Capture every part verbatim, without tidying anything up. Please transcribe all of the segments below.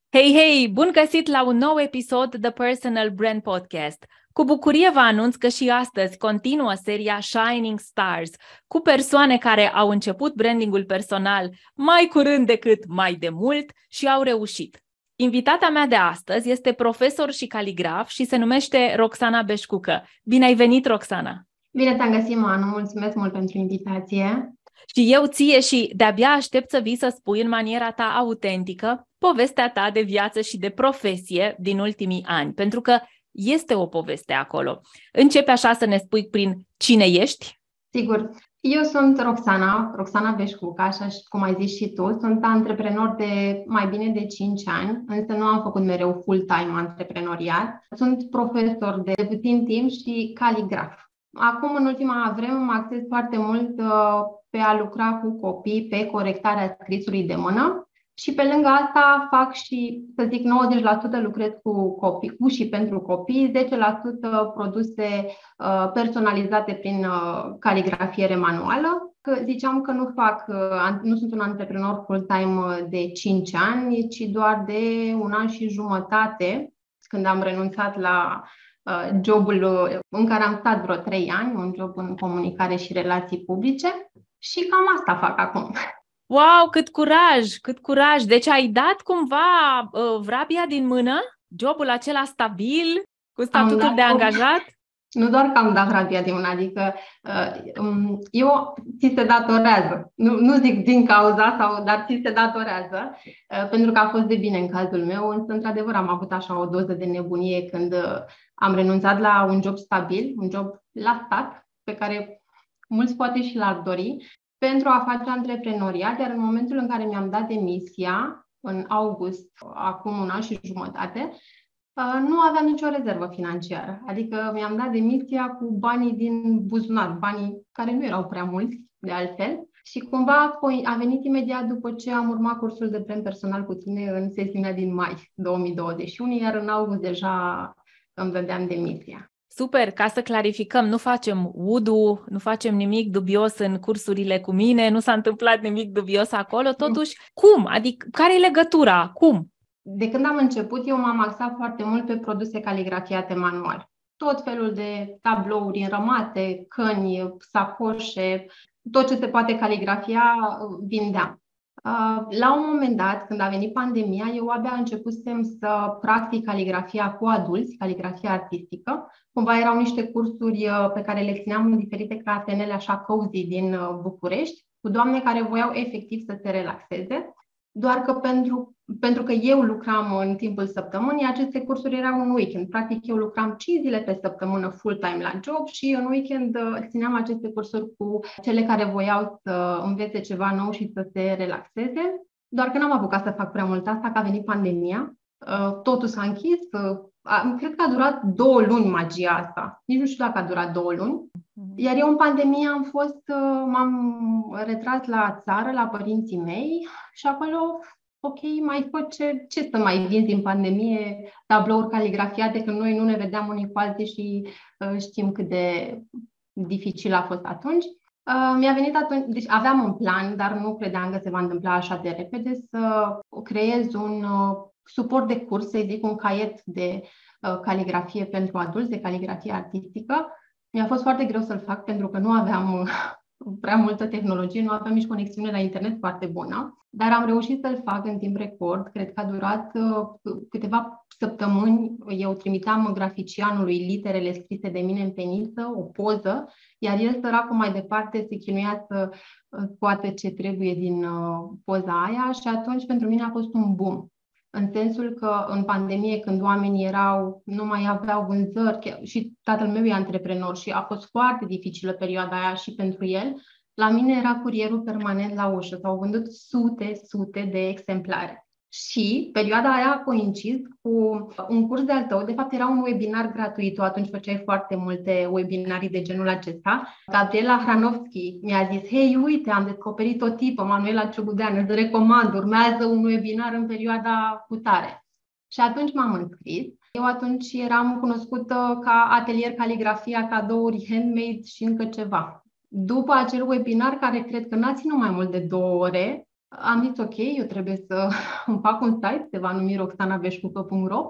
Hei, hei! Bun găsit la un nou episod The Personal Brand Podcast! Cu bucurie vă anunț că și astăzi continuă seria Shining Stars, cu persoane care au început brandingul personal mai curând decât mai de mult și au reușit. Invitata mea de astăzi este profesor și caligraf și se numește Roxana Beșcucă. Bine ai venit, Roxana! Bine te-am găsit, Manu! Mulțumesc mult pentru invitație! Și eu ție și de-abia aștept să vii să spui în maniera ta autentică povestea ta de viață și de profesie din ultimii ani, pentru că este o poveste acolo. Începe așa să ne spui prin cine ești? Sigur. Eu sunt Roxana, Roxana Beșcucă, așa cum ai zis și tu. Sunt antreprenor de mai bine de cinci ani, însă nu am făcut mereu full-time antreprenoriat. Sunt profesor de puțin timp și caligraf. Acum, în ultima vreme, mă acces foarte mult uh, pe a lucra cu copii, pe corectarea scrisului de mână și pe lângă asta fac și, să zic, nouăzeci la sută lucrez cu copii, cu și pentru copii, zece la sută produse uh, personalizate prin uh, caligrafiere manuală. Că ziceam că nu fac, uh, nu sunt un antreprenor full-time de cinci ani, ci doar de un an și jumătate, când am renunțat la jobul în care am stat vreo trei ani, un job în comunicare și relații publice și cam asta fac acum. Wow, cât curaj, cât curaj! Deci ai dat cumva uh, vrabia din mână? Jobul acela stabil, cu statutul de angajat? Nu doar că am dat vrabia din mână, adică uh, eu ți se datorează. Nu, nu zic din cauza, sau, dar ți se datorează, uh, pentru că a fost de bine în cazul meu, însă într-adevăr am avut așa o doză de nebunie când uh, am renunțat la un job stabil, un job la stat, pe care mulți poate și l-ar dori, pentru a face antreprenoriat, iar în momentul în care mi-am dat demisia, în august, acum un an și jumătate, nu aveam nicio rezervă financiară. Adică mi-am dat demisia cu banii din buzunar, banii care nu erau prea mulți, de altfel. Și cumva a venit imediat după ce am urmat cursul de brand personal cu tine în sesiunea din mai două mii douăzeci și unu, iar în august deja îmi dădeam demisia. Super, ca să clarificăm, nu facem udu, nu facem nimic dubios în cursurile cu mine, nu s-a întâmplat nimic dubios acolo, totuși, cum? Adică, care e legătura? Cum? De când am început, eu m-am axat foarte mult pe produse caligrafiate manual. Tot felul de tablouri înrămate, căni, sacoșe, tot ce se poate caligrafia, vindeam. La un moment dat, când a venit pandemia, eu abia începusem să practic caligrafia cu adulți, caligrafia artistică. Cumva erau niște cursuri pe care le țineam în diferite catenele așa cozy din București, cu doamne care voiau efectiv să se relaxeze. Doar că pentru, pentru că eu lucram în timpul săptămânii, aceste cursuri erau în weekend. Practic eu lucram cinci zile pe săptămână full-time la job și în weekend țineam aceste cursuri cu cele care voiau să învețe ceva nou și să se relaxeze. Doar că n-am apucat să fac prea mult asta, că a venit pandemia. Totul s-a închis. Cred că a durat două luni magia asta. Nici nu știu dacă a durat două luni. Iar eu în pandemie am fost, m-am retras la țară, la părinții mei și acolo, ok, mai fă ce, ce să mai vinzi în pandemie, tablouri caligrafiate, când noi nu ne vedeam unii cu alții și uh, știm cât de dificil a fost atunci. Uh, mi-a venit atunci, deci aveam un plan, dar nu credeam că se va întâmpla așa de repede, să creez un uh, suport de curs, să zic, un caiet de uh, caligrafie pentru adulți, de caligrafie artistică. Mi-a fost foarte greu să-l fac pentru că nu aveam prea multă tehnologie, nu aveam nici conexiune la internet foarte bună, dar am reușit să-l fac în timp record. Cred că a durat uh, câteva săptămâni. Eu trimiteam graficianului literele scrise de mine în peniță, o poză, iar el, săracul, mai departe se chinuia să scoată ce trebuie din uh, poza aia și atunci pentru mine a fost un boom. În sensul că în pandemie, când oamenii erau, nu mai aveau vânzări, și tatăl meu e antreprenor și a fost foarte dificilă perioada aia și pentru el, la mine era curierul permanent la ușă. S-au vândut sute, sute de exemplare. Și perioada aia a coincis cu un curs de-al tău. De fapt, era un webinar gratuit. Tu atunci făceai foarte multe webinarii de genul acesta. Gabriela Hranovski mi-a zis: hei, uite, am descoperit o tipă, Manuela Ciobudean, îți recomand, urmează un webinar în perioada cutare. Și atunci m-am înscris. Eu atunci eram cunoscută ca atelier caligrafia, cadouri, handmade și încă ceva. După acel webinar, care cred că n-a ținut mai mult de două ore, am zis ok, eu trebuie să îmi fac un site, se va numi roxana veșcucă punct ro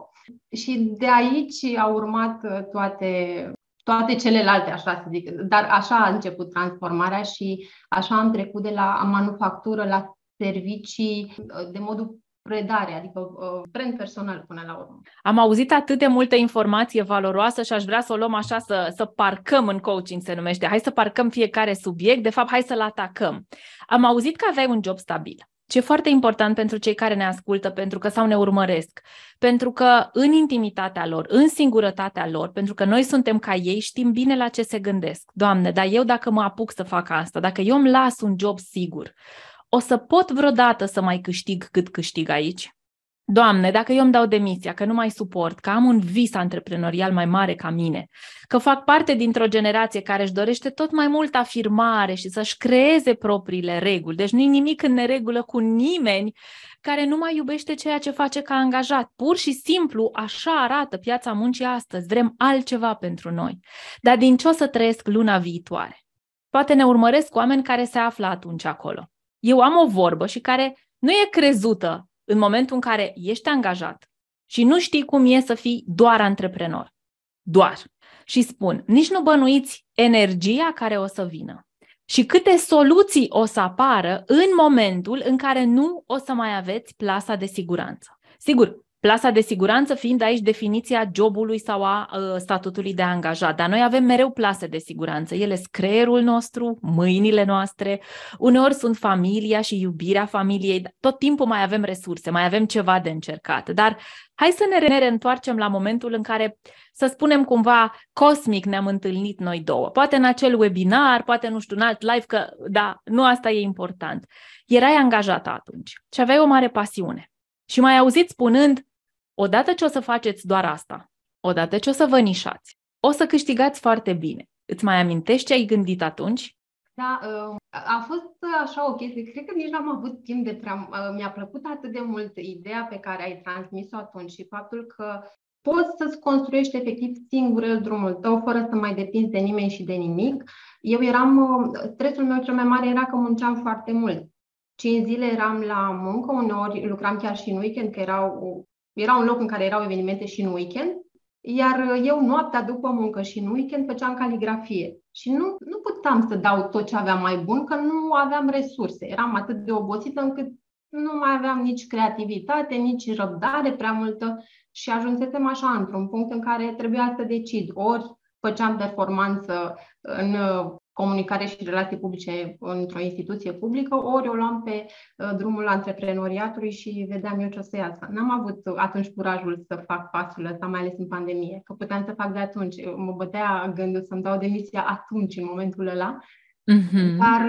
și de aici au urmat toate, toate celelalte, așa să zic. Dar așa a început transformarea și așa am trecut de la manufactură la servicii de modul predare, adică uh, brand personal până la urmă. Am auzit atât de multă informație valoroasă și aș vrea să o luăm așa, să, să parcăm în coaching, se numește. Hai să parcăm fiecare subiect, de fapt, hai să-l atacăm. Am auzit că aveai un job stabil. Ce e foarte important pentru cei care ne ascultă, pentru că sau ne urmăresc, pentru că în intimitatea lor, în singurătatea lor, pentru că noi suntem ca ei, știm bine la ce se gândesc. Doamne, dar eu dacă mă apuc să fac asta, dacă eu îmi las un job sigur, o să pot vreodată să mai câștig cât câștig aici? Doamne, dacă eu îmi dau demisia, că nu mai suport, că am un vis antreprenorial mai mare ca mine, că fac parte dintr-o generație care își dorește tot mai mult afirmare și să-și creeze propriile reguli, deci nu-i nimic în neregulă cu nimeni care nu mai iubește ceea ce face ca angajat. Pur și simplu, așa arată piața muncii astăzi. Vrem altceva pentru noi. Dar din ce o să trăiesc luna viitoare? Poate ne urmăresc oameni care se află atunci acolo. Eu am o vorbă și care nu e crezută în momentul în care ești angajat și nu știi cum e să fii doar antreprenor. Doar. Și spun, nici nu bănuiți energia care o să vină și câte soluții o să apară în momentul în care nu o să mai aveți plasa de siguranță. Sigur, plasa de siguranță fiind aici definiția jobului sau a uh, statutului de angajat, dar noi avem mereu plase de siguranță. Ele sunt creierul nostru, mâinile noastre, uneori sunt familia și iubirea familiei, tot timpul mai avem resurse, mai avem ceva de încercat. Dar hai să ne reîntoarcem la momentul în care, să spunem cumva, cosmic ne-am întâlnit noi două. Poate în acel webinar, poate nu știu, un alt live, că da, nu asta e important. Erai angajată atunci și aveai o mare pasiune. Și m-ai auzit spunând, odată ce o să faceți doar asta, odată ce o să vă nișați, o să câștigați foarte bine. Îți mai amintești ce ai gândit atunci? Da, a fost așa o chestie, cred că nici n-am avut timp de prea... Mi-a plăcut atât de mult ideea pe care ai transmis-o atunci și faptul că poți să-ți construiești efectiv singur drumul tău, fără să mai depinzi de nimeni și de nimic. Eu eram... Stresul meu cel mai mare era că munceam foarte mult. Cinci zile eram la muncă, uneori lucram chiar și în weekend, că era, o, era un loc în care erau evenimente și în weekend, iar eu noaptea după muncă și în weekend făceam caligrafie. Și nu, nu puteam să dau tot ce aveam mai bun, că nu aveam resurse. Eram atât de obosită încât nu mai aveam nici creativitate, nici răbdare prea multă și ajunsesem așa într-un punct în care trebuia să decid. Ori făceam performanță în comunicare și relații publice într-o instituție publică, ori o luam pe drumul antreprenoriatului și vedeam eu ce o să iasă. N-am avut atunci curajul să fac pasul ăsta, mai ales în pandemie, că puteam să fac de atunci. Mă bătea gândul să-mi dau demisia atunci, în momentul ăla, mm-hmm. Dar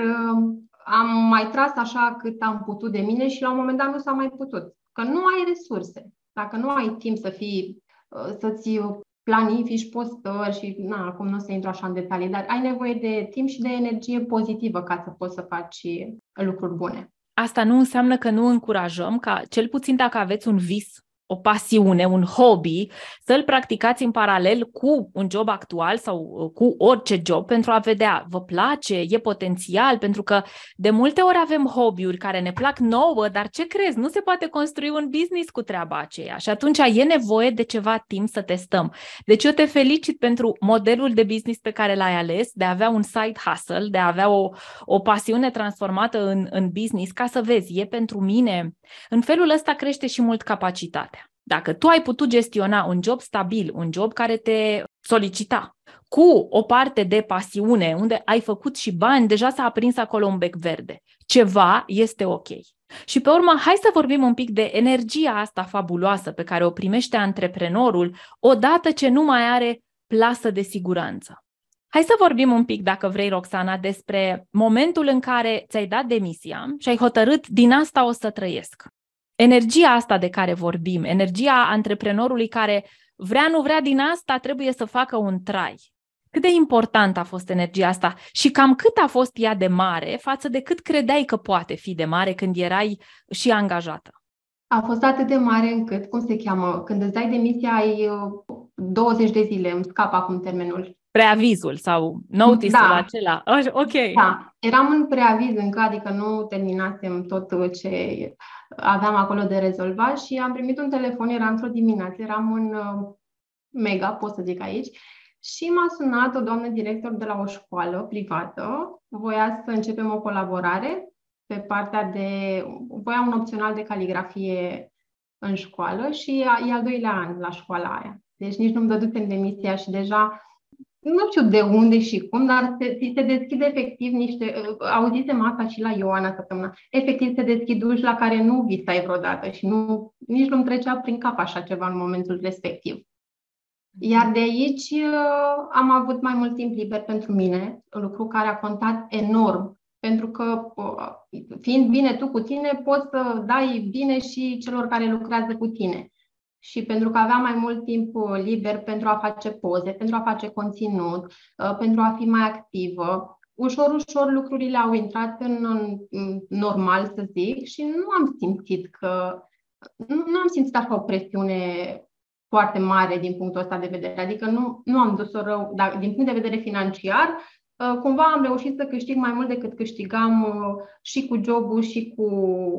am mai tras așa cât am putut de mine și la un moment dat nu s-a mai putut, că nu ai resurse. Dacă nu ai timp să fii, să-ți planifici postări și, na, acum nu o să intru așa în detalii, dar ai nevoie de timp și de energie pozitivă ca să poți să faci lucruri bune. Asta nu înseamnă că nu încurajăm ca, cel puțin dacă aveți un vis, o pasiune, un hobby, să-l practicați în paralel cu un job actual sau cu orice job pentru a vedea, vă place, e potențial, pentru că de multe ori avem hobby-uri care ne plac nouă, dar ce crezi? Nu se poate construi un business cu treaba aceea și atunci e nevoie de ceva timp să testăm. Deci eu te felicit pentru modelul de business pe care l-ai ales, de a avea un side hustle, de a avea o, o pasiune transformată în, în business, ca să vezi, e pentru mine. În felul ăsta crește și mult capacitatea. Dacă tu ai putut gestiona un job stabil, un job care te solicita, cu o parte de pasiune, unde ai făcut și bani, deja s-a aprins acolo un bec verde. Ceva este ok. Și pe urmă, hai să vorbim un pic de energia asta fabuloasă pe care o primește antreprenorul odată ce nu mai are plasă de siguranță. Hai să vorbim un pic, dacă vrei, Roxana, despre momentul în care ți-ai dat demisia și ai hotărât, din asta o să trăiesc. Energia asta de care vorbim, energia antreprenorului care vrea, nu vrea, din asta trebuie să facă un trai. Cât de importantă a fost energia asta și cam cât a fost ea de mare față de cât credeai că poate fi de mare când erai și angajată? A fost atât de mare încât, cum se cheamă, când îți dai demisia, ai douăzeci de zile, îmi scap acum termenul, Preavizul sau notice-ul Da, acela. Ok. da. Eram în preaviz încă, adică nu terminasem tot ce aveam acolo de rezolvat și am primit un telefon, era într-o dimineață, eram în uh, Mega, pot să zic aici, și m-a sunat o doamnă director de la o școală privată, voia să începem o colaborare pe partea de, voia un opțional de caligrafie în școală și e al doilea an la școala aia. Deci nici nu-mi dădusem demisia și deja nu știu de unde și cum, dar se, se deschide efectiv niște, auzisem asta și la Ioana săptămâna, efectiv se deschid uși la care nu visai vreodată și nu, nici nu-mi trecea prin cap așa ceva în momentul respectiv. Iar de aici am avut mai mult timp liber pentru mine, un lucru care a contat enorm, pentru că fiind bine tu cu tine, poți să dai bine și celor care lucrează cu tine. Și pentru că aveam mai mult timp liber pentru a face poze, pentru a face conținut, pentru a fi mai activă, ușor, ușor lucrurile au intrat în, în normal, să zic, și nu am simțit că nu, nu am simțit așa o presiune foarte mare din punctul ăsta de vedere. Adică nu, nu am dus-o rău, dar din punct de vedere financiar, cumva am reușit să câștig mai mult decât câștigam și cu jobul și cu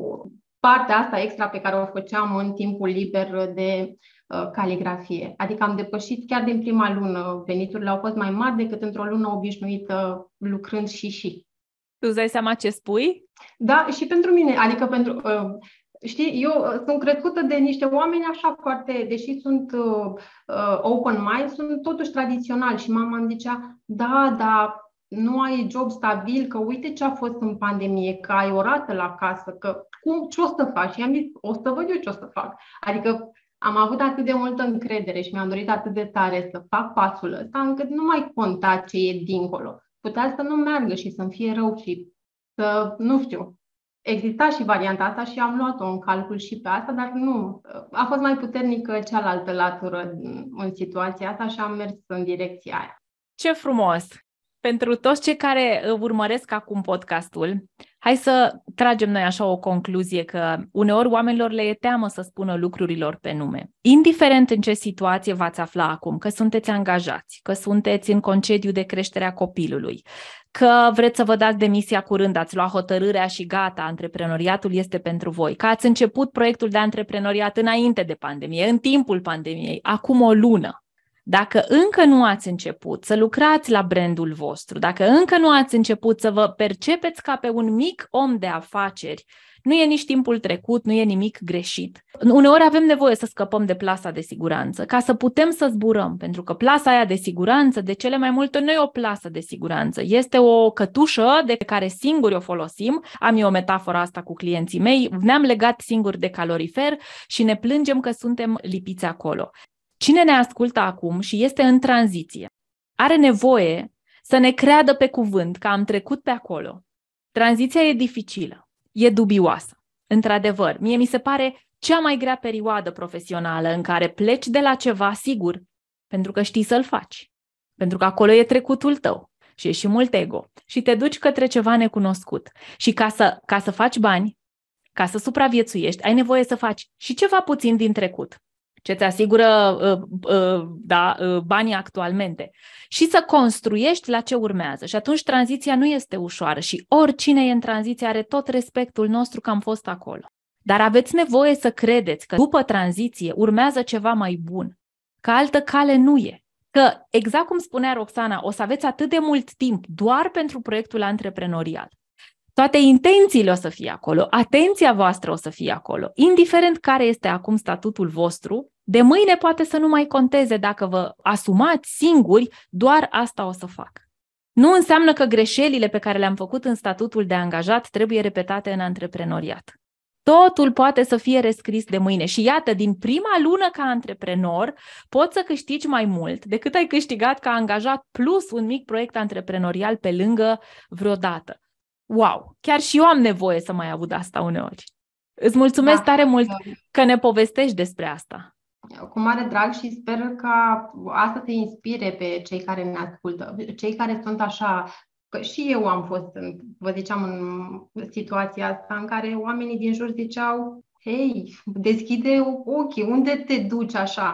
partea asta extra pe care o făceam în timpul liber de uh, caligrafie. Adică am depășit chiar din prima lună. Veniturile au fost mai mari decât într-o lună obișnuită lucrând și și. Tu îți dai seama ce spui? Da, și pentru mine. Adică pentru... Uh, știi, eu sunt crescută de niște oameni așa foarte, deși sunt uh, open mind, sunt totuși tradiționali și mama îmi zicea, da, da, nu ai job stabil, că uite ce a fost în pandemie, că ai o rată la casă, că cum, ce o să faci? Și am zis, o să văd eu ce o să fac. Adică am avut atât de multă încredere și mi-am dorit atât de tare să fac pasul ăsta, încât nu mai conta ce e dincolo. Putea să nu meargă și să-mi fie rău și să, nu știu, exista și varianta asta și am luat-o în calcul și pe asta, dar nu. A fost mai puternică cealaltă latură în situația asta și am mers în direcția aia. Ce frumos! Pentru toți cei care urmăresc acum podcastul, hai să tragem noi așa o concluzie că uneori oamenilor le e teamă să spună lucrurilor pe nume. Indiferent în ce situație v-ați afla acum, că sunteți angajați, că sunteți în concediu de creștere a copilului, că vreți să vă dați demisia curând, ați luat hotărârea și gata, antreprenoriatul este pentru voi, că ați început proiectul de antreprenoriat înainte de pandemie, în timpul pandemiei, acum o lună. Dacă încă nu ați început să lucrați la brandul vostru, dacă încă nu ați început să vă percepeți ca pe un mic om de afaceri, nu e nici timpul trecut, nu e nimic greșit. Uneori avem nevoie să scăpăm de plasa de siguranță, ca să putem să zburăm, pentru că plasa aia de siguranță, de cele mai multe, nu e o plasă de siguranță, este o cătușă de care singuri o folosim. Am eu o metaforă asta cu clienții mei, ne-am legat singuri de calorifer și ne plângem că suntem lipiți acolo. Cine ne ascultă acum și este în tranziție, are nevoie să ne creadă pe cuvânt că am trecut pe acolo. Tranziția e dificilă, e dubioasă. Într-adevăr, mie mi se pare cea mai grea perioadă profesională în care pleci de la ceva sigur, pentru că știi să-l faci. Pentru că acolo e trecutul tău și e și mult ego. Și te duci către ceva necunoscut. Și ca să, ca să faci bani, ca să supraviețuiești, ai nevoie să faci și ceva puțin din trecut, ce ți asigură uh, uh, da, uh, banii actualmente, și să construiești la ce urmează. Și atunci tranziția nu este ușoară și oricine e în tranziție are tot respectul nostru că am fost acolo. Dar aveți nevoie să credeți că după tranziție urmează ceva mai bun, că altă cale nu e. Că, exact cum spunea Roxana, o să aveți atât de mult timp doar pentru proiectul antreprenorial. Toate intențiile o să fie acolo, atenția voastră o să fie acolo. Indiferent care este acum statutul vostru, de mâine poate să nu mai conteze dacă vă asumați singuri, doar asta o să fac. Nu înseamnă că greșelile pe care le-am făcut în statutul de angajat trebuie repetate în antreprenoriat. Totul poate să fie rescris de mâine și iată, din prima lună ca antreprenor poți să câștigi mai mult decât ai câștigat ca angajat plus un mic proiect antreprenorial pe lângă vreodată. Wow! Chiar și eu am nevoie să mai aud asta uneori. Îți mulțumesc da, tare mult că ne povestești despre asta. Cu mare drag și sper ca asta să inspire pe cei care ne ascultă, cei care sunt așa, că și eu am fost, în, vă ziceam, în situația asta în care oamenii din jur ziceau, hei, deschide ochii, unde te duci așa?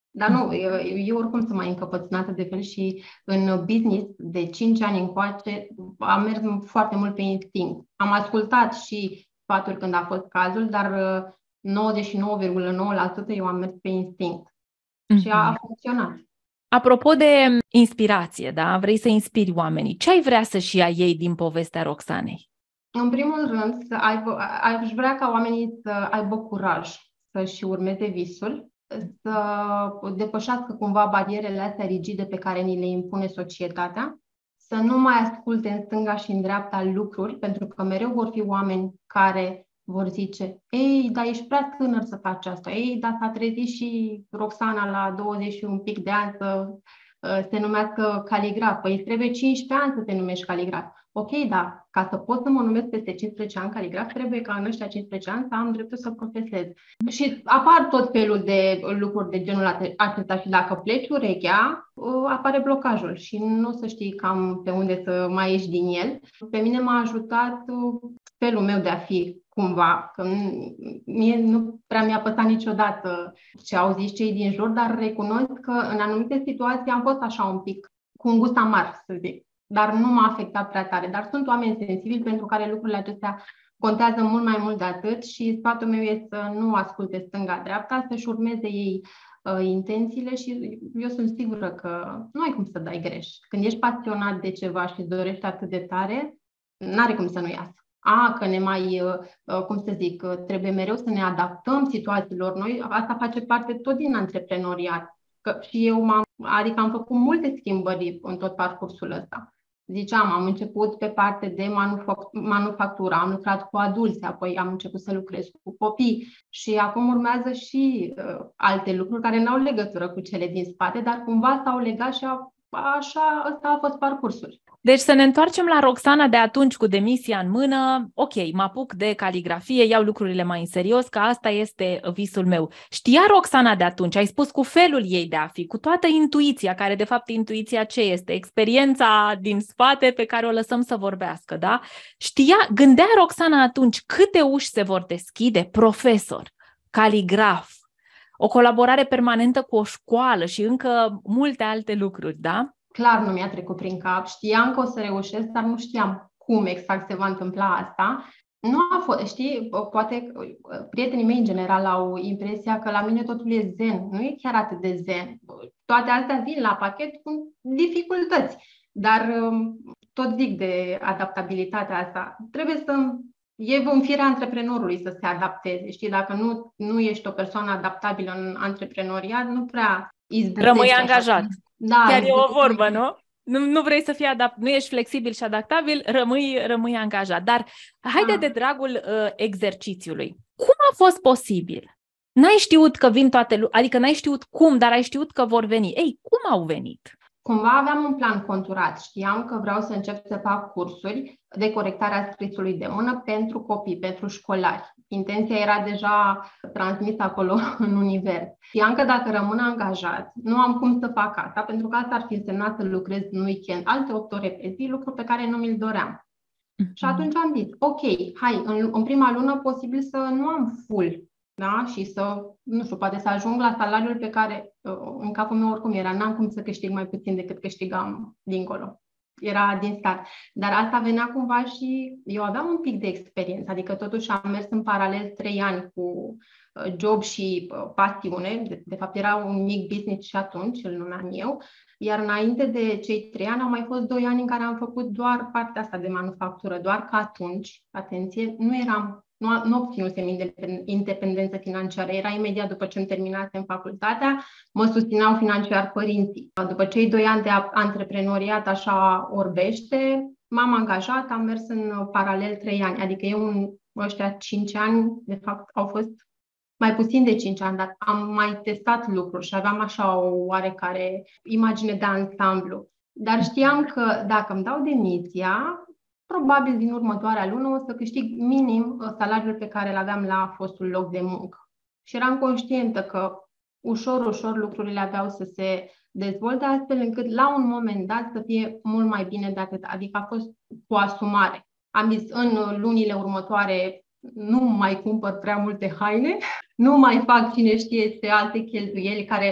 Dar nu, eu, eu oricum sunt mai încăpățânată de fel și în business de cinci ani încoace am mers foarte mult pe instinct. Am ascultat și sfaturi când a fost cazul, dar nouăzeci și nouă virgulă nouă la sută eu am mers pe instinct. Mm-hmm. Și a, a funcționat. Apropo de inspirație, da? Vrei să inspiri oamenii. Ce ai vrea să-și ia ei din povestea Roxanei? În primul rând, să aibă, aș vrea ca oamenii să aibă curaj să-și urmeze visul, să depășească cumva barierele astea rigide pe care ni le impune societatea, să nu mai asculte în stânga și în dreapta lucruri, pentru că mereu vor fi oameni care vor zice: ei, dar ești prea tânăr să faci asta, ei, dar s-a trezit și Roxana la douăzeci și un pic de ani să uh, se numească caligraf, păi îți trebuie cincisprezece ani să te numești caligraf. Ok, dar ca să pot să mă numesc peste cincisprezece ani caligraf, trebuie ca în ăștia cincisprezece ani să am dreptul să profesez. Și apar tot felul de lucruri de genul acesta și dacă pleci urechea, apare blocajul și nu o să știi cam pe unde să mai ieși din el. Pe mine m-a ajutat felul meu de a fi cumva, că mie nu prea mi-a păsat niciodată ce au zis cei din jur, dar recunosc că în anumite situații am fost așa un pic cu un gust amar, să zic. Dar nu m-a afectat prea tare. Dar sunt oameni sensibili pentru care lucrurile acestea contează mult mai mult de atât și sfatul meu este să nu asculte stânga-dreapta, să-și urmeze ei uh, intențiile și eu sunt sigură că nu ai cum să dai greș. Când ești pasionat de ceva și îți dorești atât de tare, n-are cum să nu iasă. A, că ne mai, uh, cum să zic, trebuie mereu să ne adaptăm situațiilor noi, asta face parte tot din antreprenoriat. Că și eu m-am, adică am făcut multe schimbări în tot parcursul ăsta. Ziceam, am început pe parte de manufactură, am lucrat cu adulți, apoi am început să lucrez cu copii și acum urmează și uh, alte lucruri care n-au legătură cu cele din spate, dar cumva s-au legat și a, așa, ăsta a fost parcursul. Deci să ne întoarcem la Roxana de atunci cu demisia în mână. Ok, mă apuc de caligrafie, iau lucrurile mai în serios, că asta este visul meu. Știa Roxana de atunci, ai spus cu felul ei de a fi, cu toată intuiția, care de fapt intuiția ce este? Experiența din spate pe care o lăsăm să vorbească, da? Știa, gândea Roxana atunci câte uși se vor deschide? Profesor, caligraf, o colaborare permanentă cu o școală și încă multe alte lucruri, da? Clar nu mi-a trecut prin cap. Știam că o să reușesc, dar nu știam cum exact se va întâmpla asta. Nu a fost, știi, poate prietenii mei în general au impresia că la mine totul e zen. Nu e chiar atât de zen. Toate astea vin la pachet cu dificultăți. Dar tot zic de adaptabilitatea asta. Trebuie să... E în firea antreprenorului să se adapteze. Știi, dacă nu, nu ești o persoană adaptabilă în antreprenoriat, nu prea izbutești. Rămâi angajat. Da, chiar e o vorbă, nu? Nu, nu vrei să fii adapt, nu ești flexibil și adaptabil, rămâi, rămâi angajat. Dar haide de dragul uh, exercițiului. Cum a fost posibil? N-ai știut că vin toate, adică n-ai știut cum, dar ai știut că vor veni. Ei, cum au venit? Cumva aveam un plan conturat. Știam că vreau să încep să fac cursuri de corectare a scrisului de mână pentru copii, pentru școlari. Intenția era deja transmisă acolo în univers. Știam că dacă rămân angajat, nu am cum să fac asta, pentru că asta ar fi însemnat să lucrez în weekend, alte opt ore pe zi, lucru pe care nu mi-l doream. Mm-hmm. Și atunci am zis, ok, hai, în, în prima lună posibil să nu am full, da? Și să, nu știu, poate să ajung la salariul pe care, în capul meu oricum era, n-am cum să câștig mai puțin decât câștigam dincolo. Era din start. Dar asta venea cumva și eu aveam un pic de experiență, adică totuși am mers în paralel trei ani cu job și pasiune. De, de fapt era un mic business și atunci, îl numeam eu. Iar înainte de cei trei ani au mai fost doi ani în care am făcut doar partea asta de manufactură, doar că atunci, atenție, nu eram Nu, nu obținusem independență financiară. Era imediat după ce îmi terminasem facultatea, mă susțineau financiar părinții. După cei doi ani de antreprenoriat, așa orbește, m-am angajat, am mers în paralel trei ani. Adică eu în ăștia cinci ani, de fapt, au fost mai puțin de cinci ani, dar am mai testat lucruri și aveam așa o oarecare imagine de ansamblu. Dar știam că dacă îmi dau demisia, probabil din următoarea lună o să câștig minim salariul pe care îl aveam la fostul loc de muncă. Și eram conștientă că ușor, ușor lucrurile aveau să se dezvolte astfel încât la un moment dat să fie mult mai bine de atât. Adică a fost cu asumare. Am zis în lunile următoare nu mai cumpăr prea multe haine, nu mai fac cine știe ce alte cheltuieli care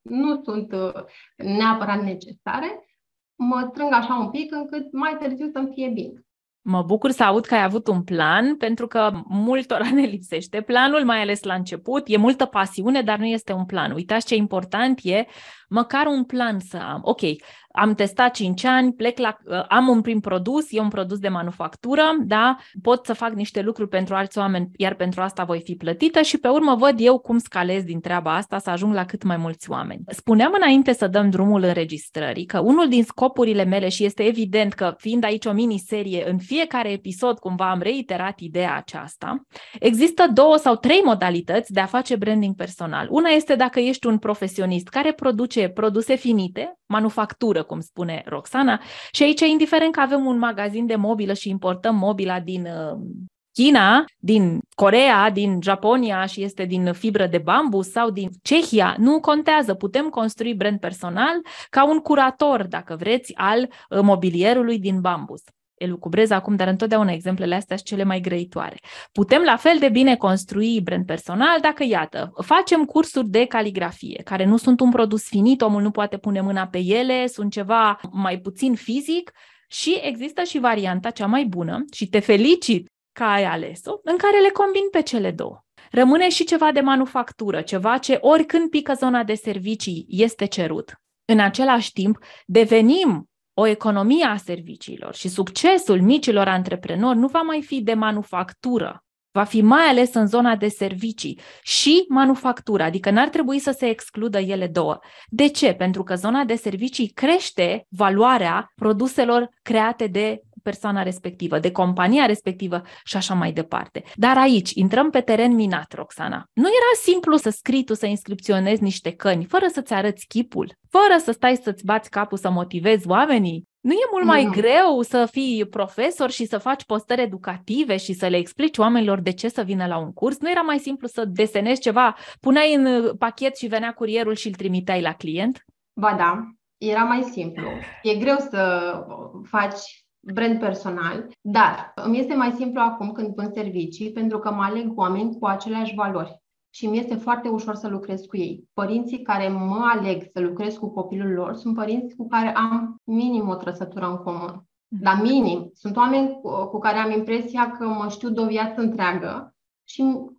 nu sunt neapărat necesare, mă strâng așa un pic încât mai târziu să-mi fie bine. Mă bucur să aud că ai avut un plan, pentru că multora ne lipsește planul, mai ales la început. E multă pasiune, dar nu este un plan. Uitați ce important e măcar un plan să am. Ok, am testat cinci ani, plec la, am un prim produs, e un produs de manufactură, da? Pot să fac niște lucruri pentru alți oameni, iar pentru asta voi fi plătită și pe urmă văd eu cum scalez din treaba asta să ajung la cât mai mulți oameni. Spuneam înainte să dăm drumul înregistrării că unul din scopurile mele, și este evident că fiind aici o miniserie, în fiecare episod cumva am reiterat ideea aceasta, există două sau trei modalități de a face branding personal. Una este dacă ești un profesionist care produce produse finite, manufactură, cum spune Roxana, și aici, indiferent că avem un magazin de mobilă și importăm mobila din uh, China, din Coreea, din Japonia și este din fibră de bambus sau din Cehia, nu contează. Putem construi brand personal ca un curator, dacă vreți, al uh, mobilierului din bambus. Elucubrez acum, dar întotdeauna exemplele astea sunt cele mai grăitoare. Putem la fel de bine construi brand personal dacă, iată, facem cursuri de caligrafie, care nu sunt un produs finit, omul nu poate pune mâna pe ele, sunt ceva mai puțin fizic și există și varianta cea mai bună, și te felicit că ai ales-o, în care le combini pe cele două. Rămâne și ceva de manufactură, ceva ce oricând pică zona de servicii este cerut. În același timp, devenim o economie a serviciilor și succesul micilor antreprenori nu va mai fi de manufactură, va fi mai ales în zona de servicii și manufactură, adică n-ar trebui să se excludă ele două. De ce? Pentru că zona de servicii crește valoarea produselor create de persoana respectivă, de compania respectivă și așa mai departe. Dar aici intrăm pe teren minat, Roxana. Nu era simplu să scrii tu să inscripționezi niște căni fără să-ți arăți chipul, fără să stai să-ți bați capul să motivezi oamenii? Nu e mult mai Nu. greu să fii profesor și să faci postări educative și să le explici oamenilor de ce să vină la un curs? Nu era mai simplu să desenezi ceva, puneai în pachet și venea curierul și îl trimiteai la client? Ba da, era mai simplu. E greu să faci brand personal, dar îmi este mai simplu acum când vând servicii pentru că mă aleg oameni cu aceleași valori și mi este foarte ușor să lucrez cu ei. Părinții care mă aleg să lucrez cu copilul lor sunt părinți cu care am minim o trăsătură în comun. Dar minim. Sunt oameni cu, cu care am impresia că mă știu de o viață întreagă și nu,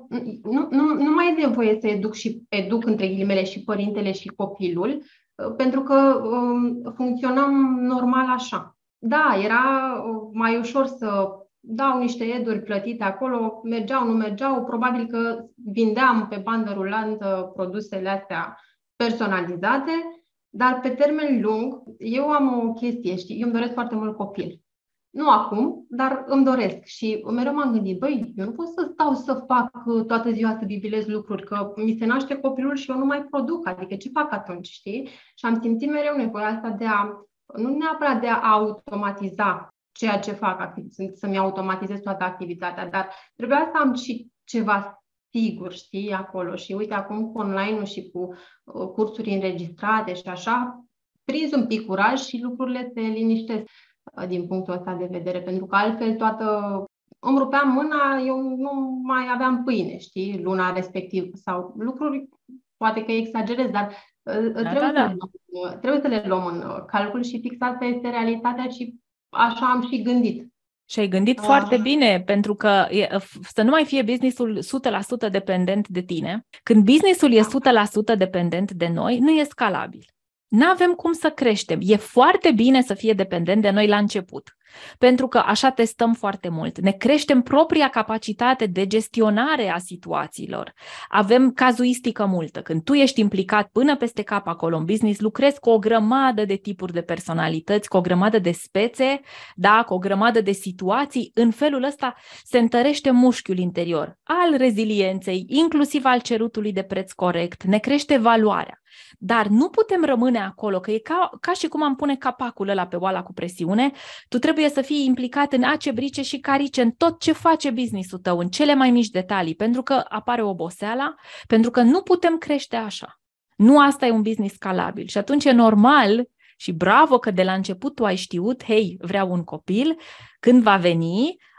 nu, nu mai e nevoie să educ, și, educ între ghilimele și părintele și copilul, pentru că um, funcționăm normal așa. Da, era mai ușor să dau niște eduri plătite acolo, mergeau, nu mergeau, probabil că vindeam pe bandă rulantă produsele astea personalizate, dar pe termen lung, eu am o chestie, știi, eu îmi doresc foarte mult copil. Nu acum, dar îmi doresc și mereu m-am gândit, băi, eu nu pot să stau să fac toată ziua să bibilez lucruri, că mi se naște copilul și eu nu mai produc, adică ce fac atunci, știi? Și am simțit mereu nevoia asta de a nu neapărat de a automatiza ceea ce fac, să-mi automatizez toată activitatea, dar trebuia să am și ceva sigur, știi, acolo. Și uite, acum cu online-ul și cu uh, cursuri înregistrate și așa, prins un pic curaj și lucrurile se liniștesc uh, din punctul ăsta de vedere, pentru că altfel toată... Îmi rupeam mâna, eu nu mai aveam pâine, știi, luna respectivă sau lucruri, poate că exagerez, dar uh, da, trebuie, da, da. Să le luăm, trebuie să le luăm în calcul și fix asta este realitatea și așa am și gândit. Și ai gândit Ah. foarte bine, pentru că e, să nu mai fie businessul o sută la sută dependent de tine. Când businessul e o sută la sută dependent de noi, nu e scalabil. N-avem cum să creștem. E foarte bine să fie dependent de noi la început, pentru că așa testăm foarte mult. Ne creștem propria capacitate de gestionare a situațiilor. Avem cazuistică multă. Când tu ești implicat până peste cap acolo în business, lucrezi cu o grămadă de tipuri de personalități, cu o grămadă de spețe, da, cu o grămadă de situații. În felul ăsta se întărește mușchiul interior al rezilienței, inclusiv al cerutului de preț corect. Ne crește valoarea. Dar nu putem rămâne acolo, că e ca, ca și cum am pune capacul ăla pe oala cu presiune. Tu trebuie să fii implicat în ace, brice și carice, în tot ce face business-ul tău, în cele mai mici detalii, pentru că apare oboseala, pentru că nu putem crește așa. Nu asta e un business scalabil și atunci e normal și bravo că de la început tu ai știut, hei, vreau un copil, când va veni,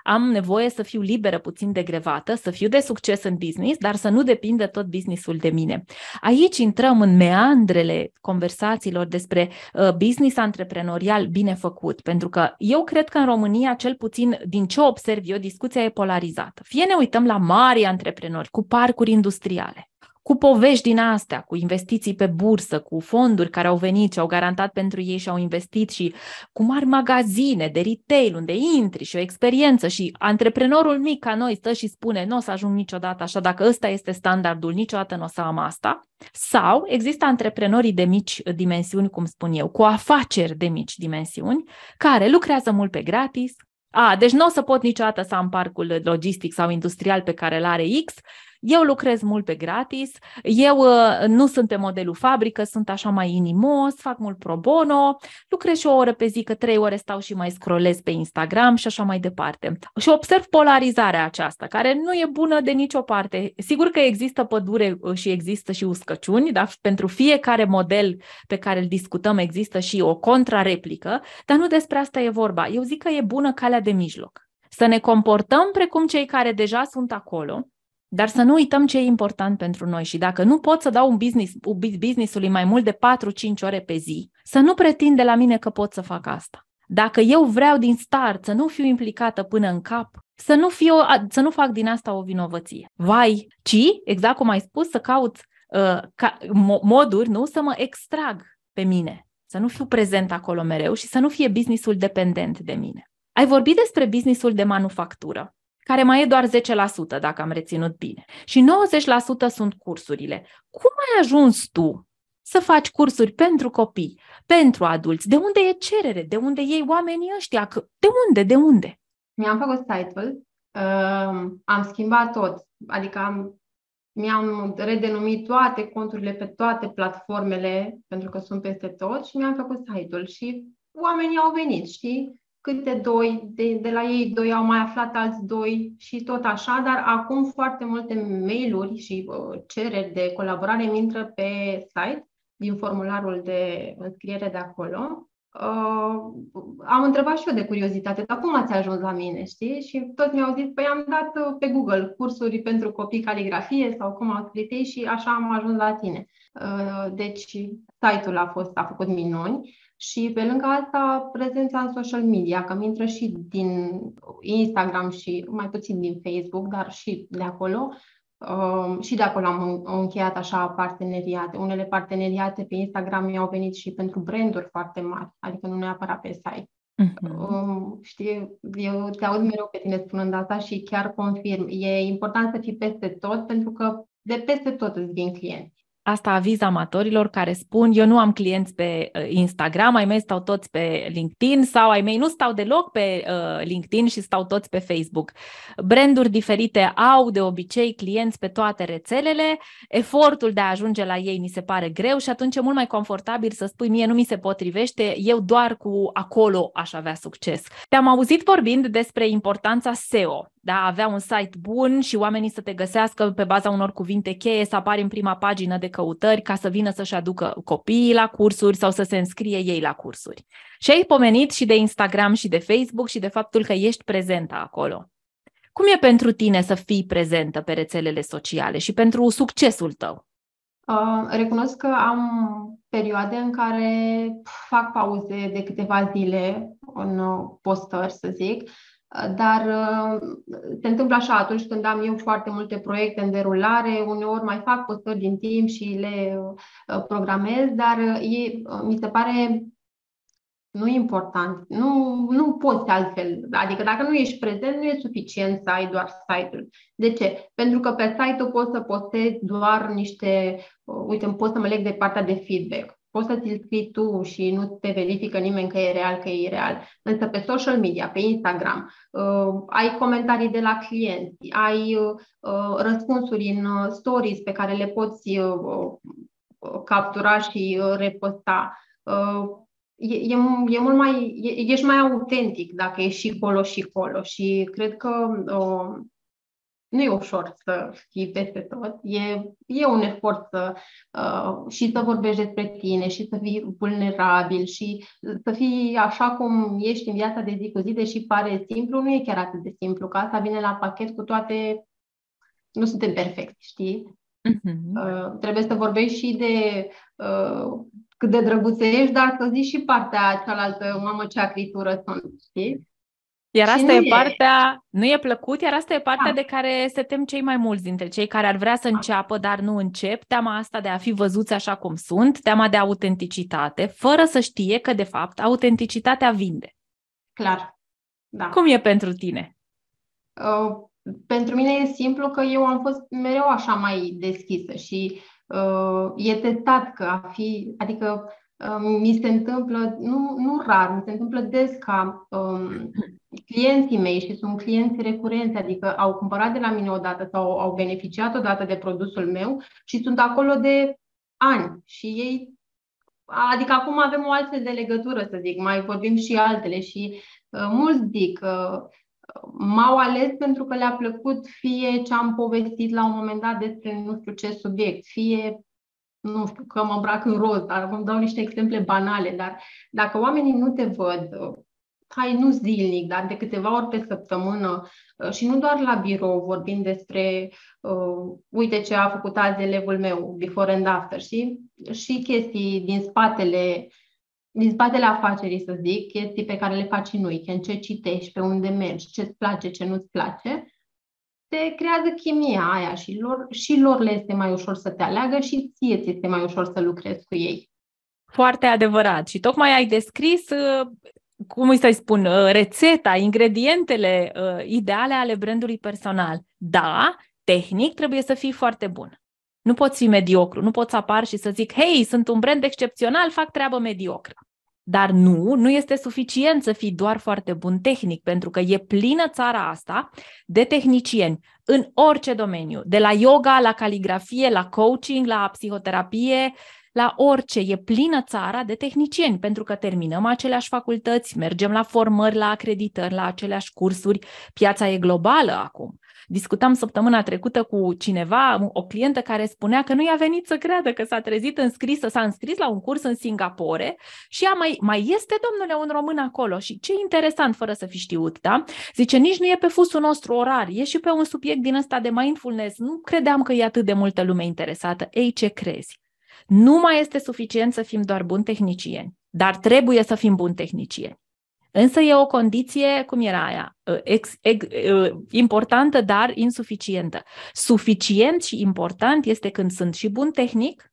am nevoie să fiu liberă, puțin degrevată, să fiu de succes în business, dar să nu depindă tot businessul de mine. Aici intrăm în meandrele conversațiilor despre uh, business antreprenorial bine făcut, pentru că eu cred că în România, cel puțin din ce observ eu, discuția e polarizată. Fie ne uităm la mari antreprenori cu parcuri industriale, cu povești din astea, cu investiții pe bursă, cu fonduri care au venit și au garantat pentru ei și au investit, și cu mari magazine de retail unde intri și o experiență și antreprenorul mic ca noi stă și spune nu o să ajung niciodată așa, dacă ăsta este standardul, niciodată nu o să am asta. Sau există antreprenorii de mici dimensiuni, cum spun eu, cu afaceri de mici dimensiuni, care lucrează mult pe gratis. A, deci nu o să pot niciodată să am parcul logistic sau industrial pe care îl are X, eu lucrez mult pe gratis, eu uh, nu sunt pe modelul fabrică, sunt așa mai inimos, fac mult pro bono, lucrez și o oră pe zi, că trei ore stau și mai scrollez pe Instagram și așa mai departe. Și observ polarizarea aceasta, care nu e bună de nicio parte. Sigur că există pădure și există și uscăciuni, dar pentru fiecare model pe care îl discutăm există și o contrareplică, dar nu despre asta e vorba. Eu zic că e bună calea de mijloc. Să ne comportăm precum cei care deja sunt acolo, dar să nu uităm ce e important pentru noi. Și dacă nu pot să dau un business, business-ului mai mult de patru-cinci ore pe zi, să nu pretind de la mine că pot să fac asta. Dacă eu vreau din start să nu fiu implicată până în cap, să nu, fiu, să nu fac din asta o vinovăție. Vai, ci, exact cum ai spus, să caut uh, ca, moduri, nu, să mă extrag pe mine, să nu fiu prezent acolo mereu și să nu fie business-ul dependent de mine. Ai vorbit despre business-ul de manufactură, care mai e doar zece la sută, dacă am reținut bine. Și nouăzeci la sută sunt cursurile. Cum ai ajuns tu să faci cursuri pentru copii, pentru adulți? De unde e cerere? De unde iei oamenii ăștia? De unde? De unde? Mi-am făcut site-ul, uh, am schimbat tot. Adică am, mi-am redenumit toate conturile pe toate platformele, pentru că sunt peste tot, și mi-am făcut site-ul. Și oamenii au venit, știi? Câte doi, de, de la ei doi au mai aflat alți doi și tot așa, dar acum foarte multe mail-uri și uh, cereri de colaborare îmi intră pe site, din formularul de înscriere de acolo. Uh, am întrebat și eu de curiozitate, dar cum ați ajuns la mine, știi? Și toți mi-au zis, păi am dat pe Google cursuri pentru copii caligrafie sau cum au scris ei și așa am ajuns la tine. Uh, deci site-ul a fost, a făcut minuni. Și pe lângă asta, prezența în social media, că mi intră și din Instagram și mai puțin din Facebook, dar și de acolo. Uh, și de acolo am încheiat așa parteneriate. Unele parteneriate pe Instagram mi-au venit și pentru branduri foarte mari, adică nu neapărat pe site. Uh-huh. Uh, știi, eu te aud mereu pe tine spunând asta și chiar confirm. E important să fii peste tot, pentru că de peste tot îți vin clienți. Asta aviz amatorilor care spun, eu nu am clienți pe Instagram, ai mei stau toți pe LinkedIn, sau ai mei nu stau deloc pe uh, LinkedIn și stau toți pe Facebook. Branduri diferite au de obicei clienți pe toate rețelele, efortul de a ajunge la ei mi se pare greu și atunci e mult mai confortabil să spui mie nu mi se potrivește, eu doar cu acolo aș avea succes. Te-am auzit vorbind despre importanța S E O. Da, avea un site bun și oamenii să te găsească pe baza unor cuvinte cheie, să apari în prima pagină de căutări ca să vină să-și aducă copiii la cursuri sau să se înscrie ei la cursuri. Și ai pomenit și de Instagram și de Facebook și de faptul că ești prezentă acolo. Cum e pentru tine să fii prezentă pe rețelele sociale și pentru succesul tău? Uh, recunosc că am perioade în care fac pauze de câteva zile în postări, să zic, dar se întâmplă așa atunci când am eu foarte multe proiecte în derulare, uneori mai fac postări din timp și le programez, dar e, mi se pare nu important. Nu, nu poți altfel. Adică dacă nu ești prezent, nu e suficient să ai doar site-ul. De ce? Pentru că pe site-ul poți să postezi doar niște, uite, poți să mă leg de partea de feedback. Poți să ți-l scrii tu și nu te verifică nimeni că e real, că e ireal. Însă pe social media, pe Instagram, uh, ai comentarii de la clienți, ai uh, răspunsuri în uh, stories pe care le poți uh, uh, captura și uh, reposta. Uh, e, e, e mult mai, e, ești mai autentic dacă ești și colo și colo. Și cred că uh, nu e ușor să fii peste tot. E, e un efort să, uh, și să vorbești despre tine și să fii vulnerabil și să fii așa cum ești în viața de zi cu zi, deși pare simplu, nu e chiar atât de simplu, că asta vine la pachet cu toate, nu suntem perfecti, știi? Uh-huh. Uh, trebuie să vorbești și de uh, cât de drăguț ești, dar să zici și partea cealaltă, mamă, ce acritură sunt, știi? Iar Și asta nu e e. partea, nu e plăcut, iar asta e partea Da. de care se tem cei mai mulți dintre cei care ar vrea să înceapă, dar nu încep, teama asta de a fi văzuți așa cum sunt, teama de autenticitate, fără să știe că, de fapt, autenticitatea vinde. Clar, da. Cum e pentru tine? Uh, pentru mine e simplu că eu am fost mereu așa mai deschisă și uh, e testat că a fi, adică uh, mi se întâmplă, nu, nu rar, mi se întâmplă des ca um, clienții mei, și sunt clienți recurenți, adică au cumpărat de la mine odată sau au beneficiat odată de produsul meu și sunt acolo de ani și ei, adică acum avem o altfel de legătură, să zic, mai vorbim și altele și uh, mulți zic uh, m-au ales pentru că le-a plăcut fie ce am povestit la un moment dat despre nu știu ce subiect, fie, nu știu, că mă îmbrac în roz, dar vă dau niște exemple banale, dar dacă oamenii nu te văd, hai, nu zilnic, dar de câteva ori pe săptămână și nu doar la birou, vorbim despre uh, uite ce a făcut azi elevul meu, before and after, și, și chestii din spatele din spatele afacerii, să zic, chestii pe care le faci în weekend, ce citești, pe unde mergi, ce-ți place, ce nu-ți place, te creează chimia aia și lor, și lor le este mai ușor să te aleagă și ție ți este mai ușor să lucrezi cu ei. Foarte adevărat. Și tocmai ai descris, cum îi să-i spun, rețeta, ingredientele ideale ale brandului personal. Da, tehnic trebuie să fii foarte bun. Nu poți fi mediocru, nu poți să apar și să zic, hei, sunt un brand excepțional, fac treabă mediocră. Dar nu, nu este suficient să fii doar foarte bun tehnic, pentru că e plină țara asta de tehnicieni în orice domeniu, de la yoga, la caligrafie, la coaching, la psihoterapie, la orice. E plină țara de tehnicieni, pentru că terminăm aceleași facultăți, mergem la formări, la acreditări, la aceleași cursuri. Piața e globală acum. Discutam săptămâna trecută cu cineva, o clientă care spunea că nu i-a venit să creadă că s-a trezit înscrisă, s-a înscris la un curs în Singapore și a mai, mai este, domnule, un român acolo. Și ce interesant, fără să fi știut, da? Zice, nici nu e pe fusul nostru orar, e și pe un subiect din ăsta de mindfulness. Nu credeam că e atât de multă lume interesată. Ei, ce crezi? Nu mai este suficient să fim doar buni tehnicieni, dar trebuie să fim buni tehnicieni. Însă e o condiție, cum era aia, ex, ex, importantă, dar insuficientă. Suficient și important este când sunt și bun tehnic,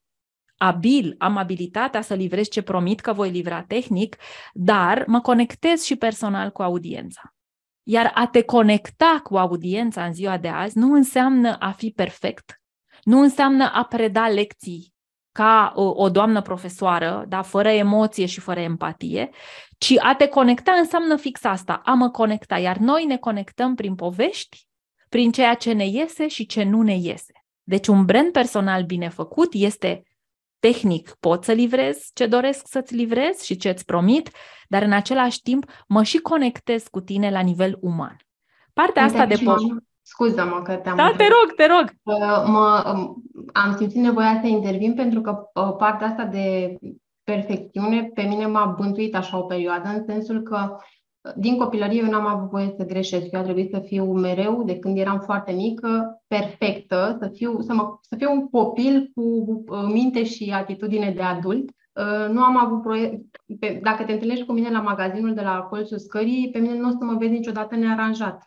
abil, am abilitatea să livrez ce promit că voi livra tehnic, dar mă conectez și personal cu audiența. Iar a te conecta cu audiența în ziua de azi nu înseamnă a fi perfect, nu înseamnă a preda lecții ca o, o doamnă profesoară, da, fără emoție și fără empatie, ci a te conecta înseamnă fix asta, a mă conecta, iar noi ne conectăm prin povești, prin ceea ce ne iese și ce nu ne iese. Deci un brand personal bine făcut este tehnic, pot să livrez ce doresc să-ți livrez și ce îți promit, dar în același timp mă și conectez cu tine la nivel uman. Partea asta de po- Scuză-mă că te-am Da, te rog, te rog. Mă, am simțit nevoia să intervin pentru că partea asta de perfecțiune pe mine m-a bântuit așa o perioadă, în sensul că din copilărie eu n-am avut voie să greșesc. Eu a trebuit să fiu mereu, de când eram foarte mică, perfectă, să fiu, să mă, să fiu un copil cu minte și atitudine de adult. Nu am avut proiect. Dacă te întâlnești cu mine la magazinul de la colțul scării, pe mine nu o să mă vezi niciodată nearanjat.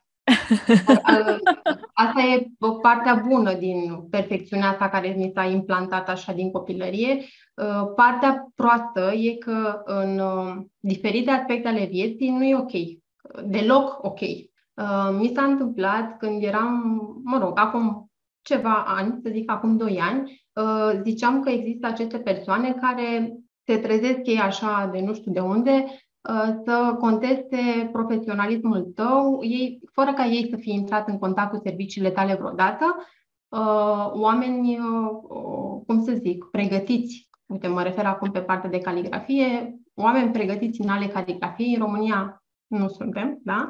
Asta e partea bună din perfecțiunea asta care mi s-a implantat așa din copilărie. Partea proastă e că în diferite aspecte ale vieții nu e ok. Deloc ok. Mi s-a întâmplat când eram, mă rog, acum ceva ani, să zic acum doi ani, ziceam că există aceste persoane care se trezesc ei așa de nu știu de unde, să conteste profesionalismul tău, ei, fără ca ei să fie intrat în contact cu serviciile tale vreodată, oameni, cum să zic, pregătiți, uite, mă refer acum pe partea de caligrafie, oameni pregătiți în ale caligrafiei în România nu suntem, da?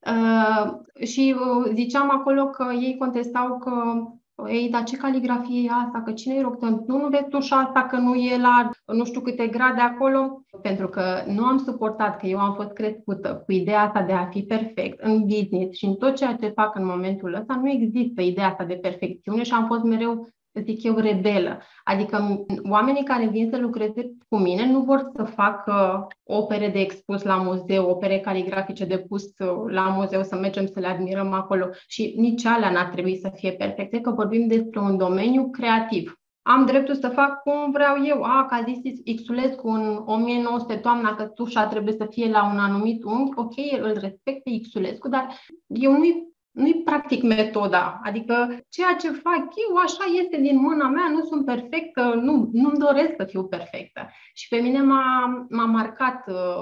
Uh, și uh, ziceam acolo că ei contestau că ei, dar ce caligrafie e asta? Că cine-i rog? Nu, nu vezi tușa asta că nu e la nu știu câte grade acolo? Pentru că nu am suportat, că eu am fost crescută cu ideea asta de a fi perfect în business și în tot ceea ce fac în momentul ăsta, nu există ideea asta de perfecțiune și am fost mereu, zic eu, rebelă. Adică oamenii care vin să lucreze cu mine nu vor să facă opere de expus la muzeu, opere caligrafice de pus la muzeu, să mergem să le admirăm acolo și nici alea n-ar trebui să fie perfecte, că vorbim despre un domeniu creativ. Am dreptul să fac cum vreau eu. A, că a zis Xulescu în o mie nouă sute toamna că tușa trebuie să fie la un anumit unghi, ok, îl respect pe Xulescu, dar eu nu-i Nu-i practic metoda, adică ceea ce fac eu așa este din mâna mea, nu sunt perfectă, nu, nu-mi doresc să fiu perfectă. Și pe mine m-a, m-a marcat,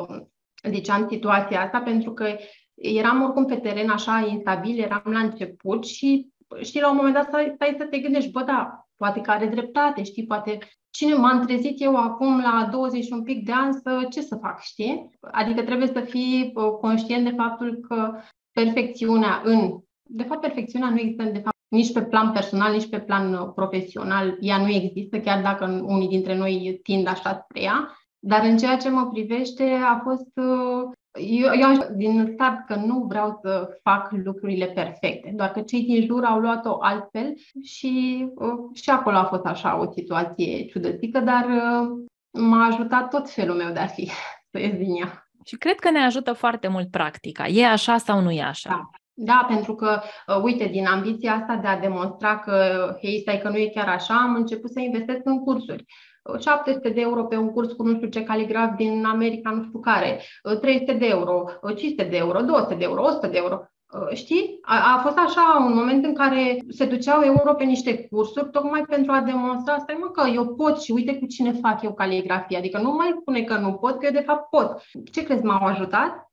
ziceam, situația asta, pentru că eram oricum pe teren așa instabil, eram la început și știi, la un moment dat stai, stai să te gândești, bă, da, poate că are dreptate, știi, poate cine m-am trezit eu acum la douăzeci și un pic de ani să ce să fac, știi? Adică trebuie să fii conștient de faptul că perfecțiunea în... De fapt, perfecțiunea nu există, de fapt, nici pe plan personal, nici pe plan profesional. Ea nu există, chiar dacă unii dintre noi tind așa spre ea. Dar în ceea ce mă privește, a fost... Eu, eu din start că nu vreau să fac lucrurile perfecte, doar că cei din jur au luat-o altfel și, și acolo a fost așa o situație ciudățică, dar m-a ajutat tot felul meu de a fi, să ies din ea. Și cred că ne ajută foarte mult practica. E așa sau nu e așa? Da. Da, pentru că, uite, din ambiția asta de a demonstra că, hei, stai că nu e chiar așa, am început să investesc în cursuri. șapte sute de euro pe un curs cu nu știu ce caligraf din America, nu știu care, trei sute de euro, cinci sute de euro, două sute de euro, o sută de euro. Știi? A, a fost așa un moment în care se duceau euro pe niște cursuri, tocmai pentru a demonstra, stai mă, că eu pot și uite cu cine fac eu caligrafie. Adică nu mai spune că nu pot, că eu de fapt pot. Ce crezi, m-au ajutat?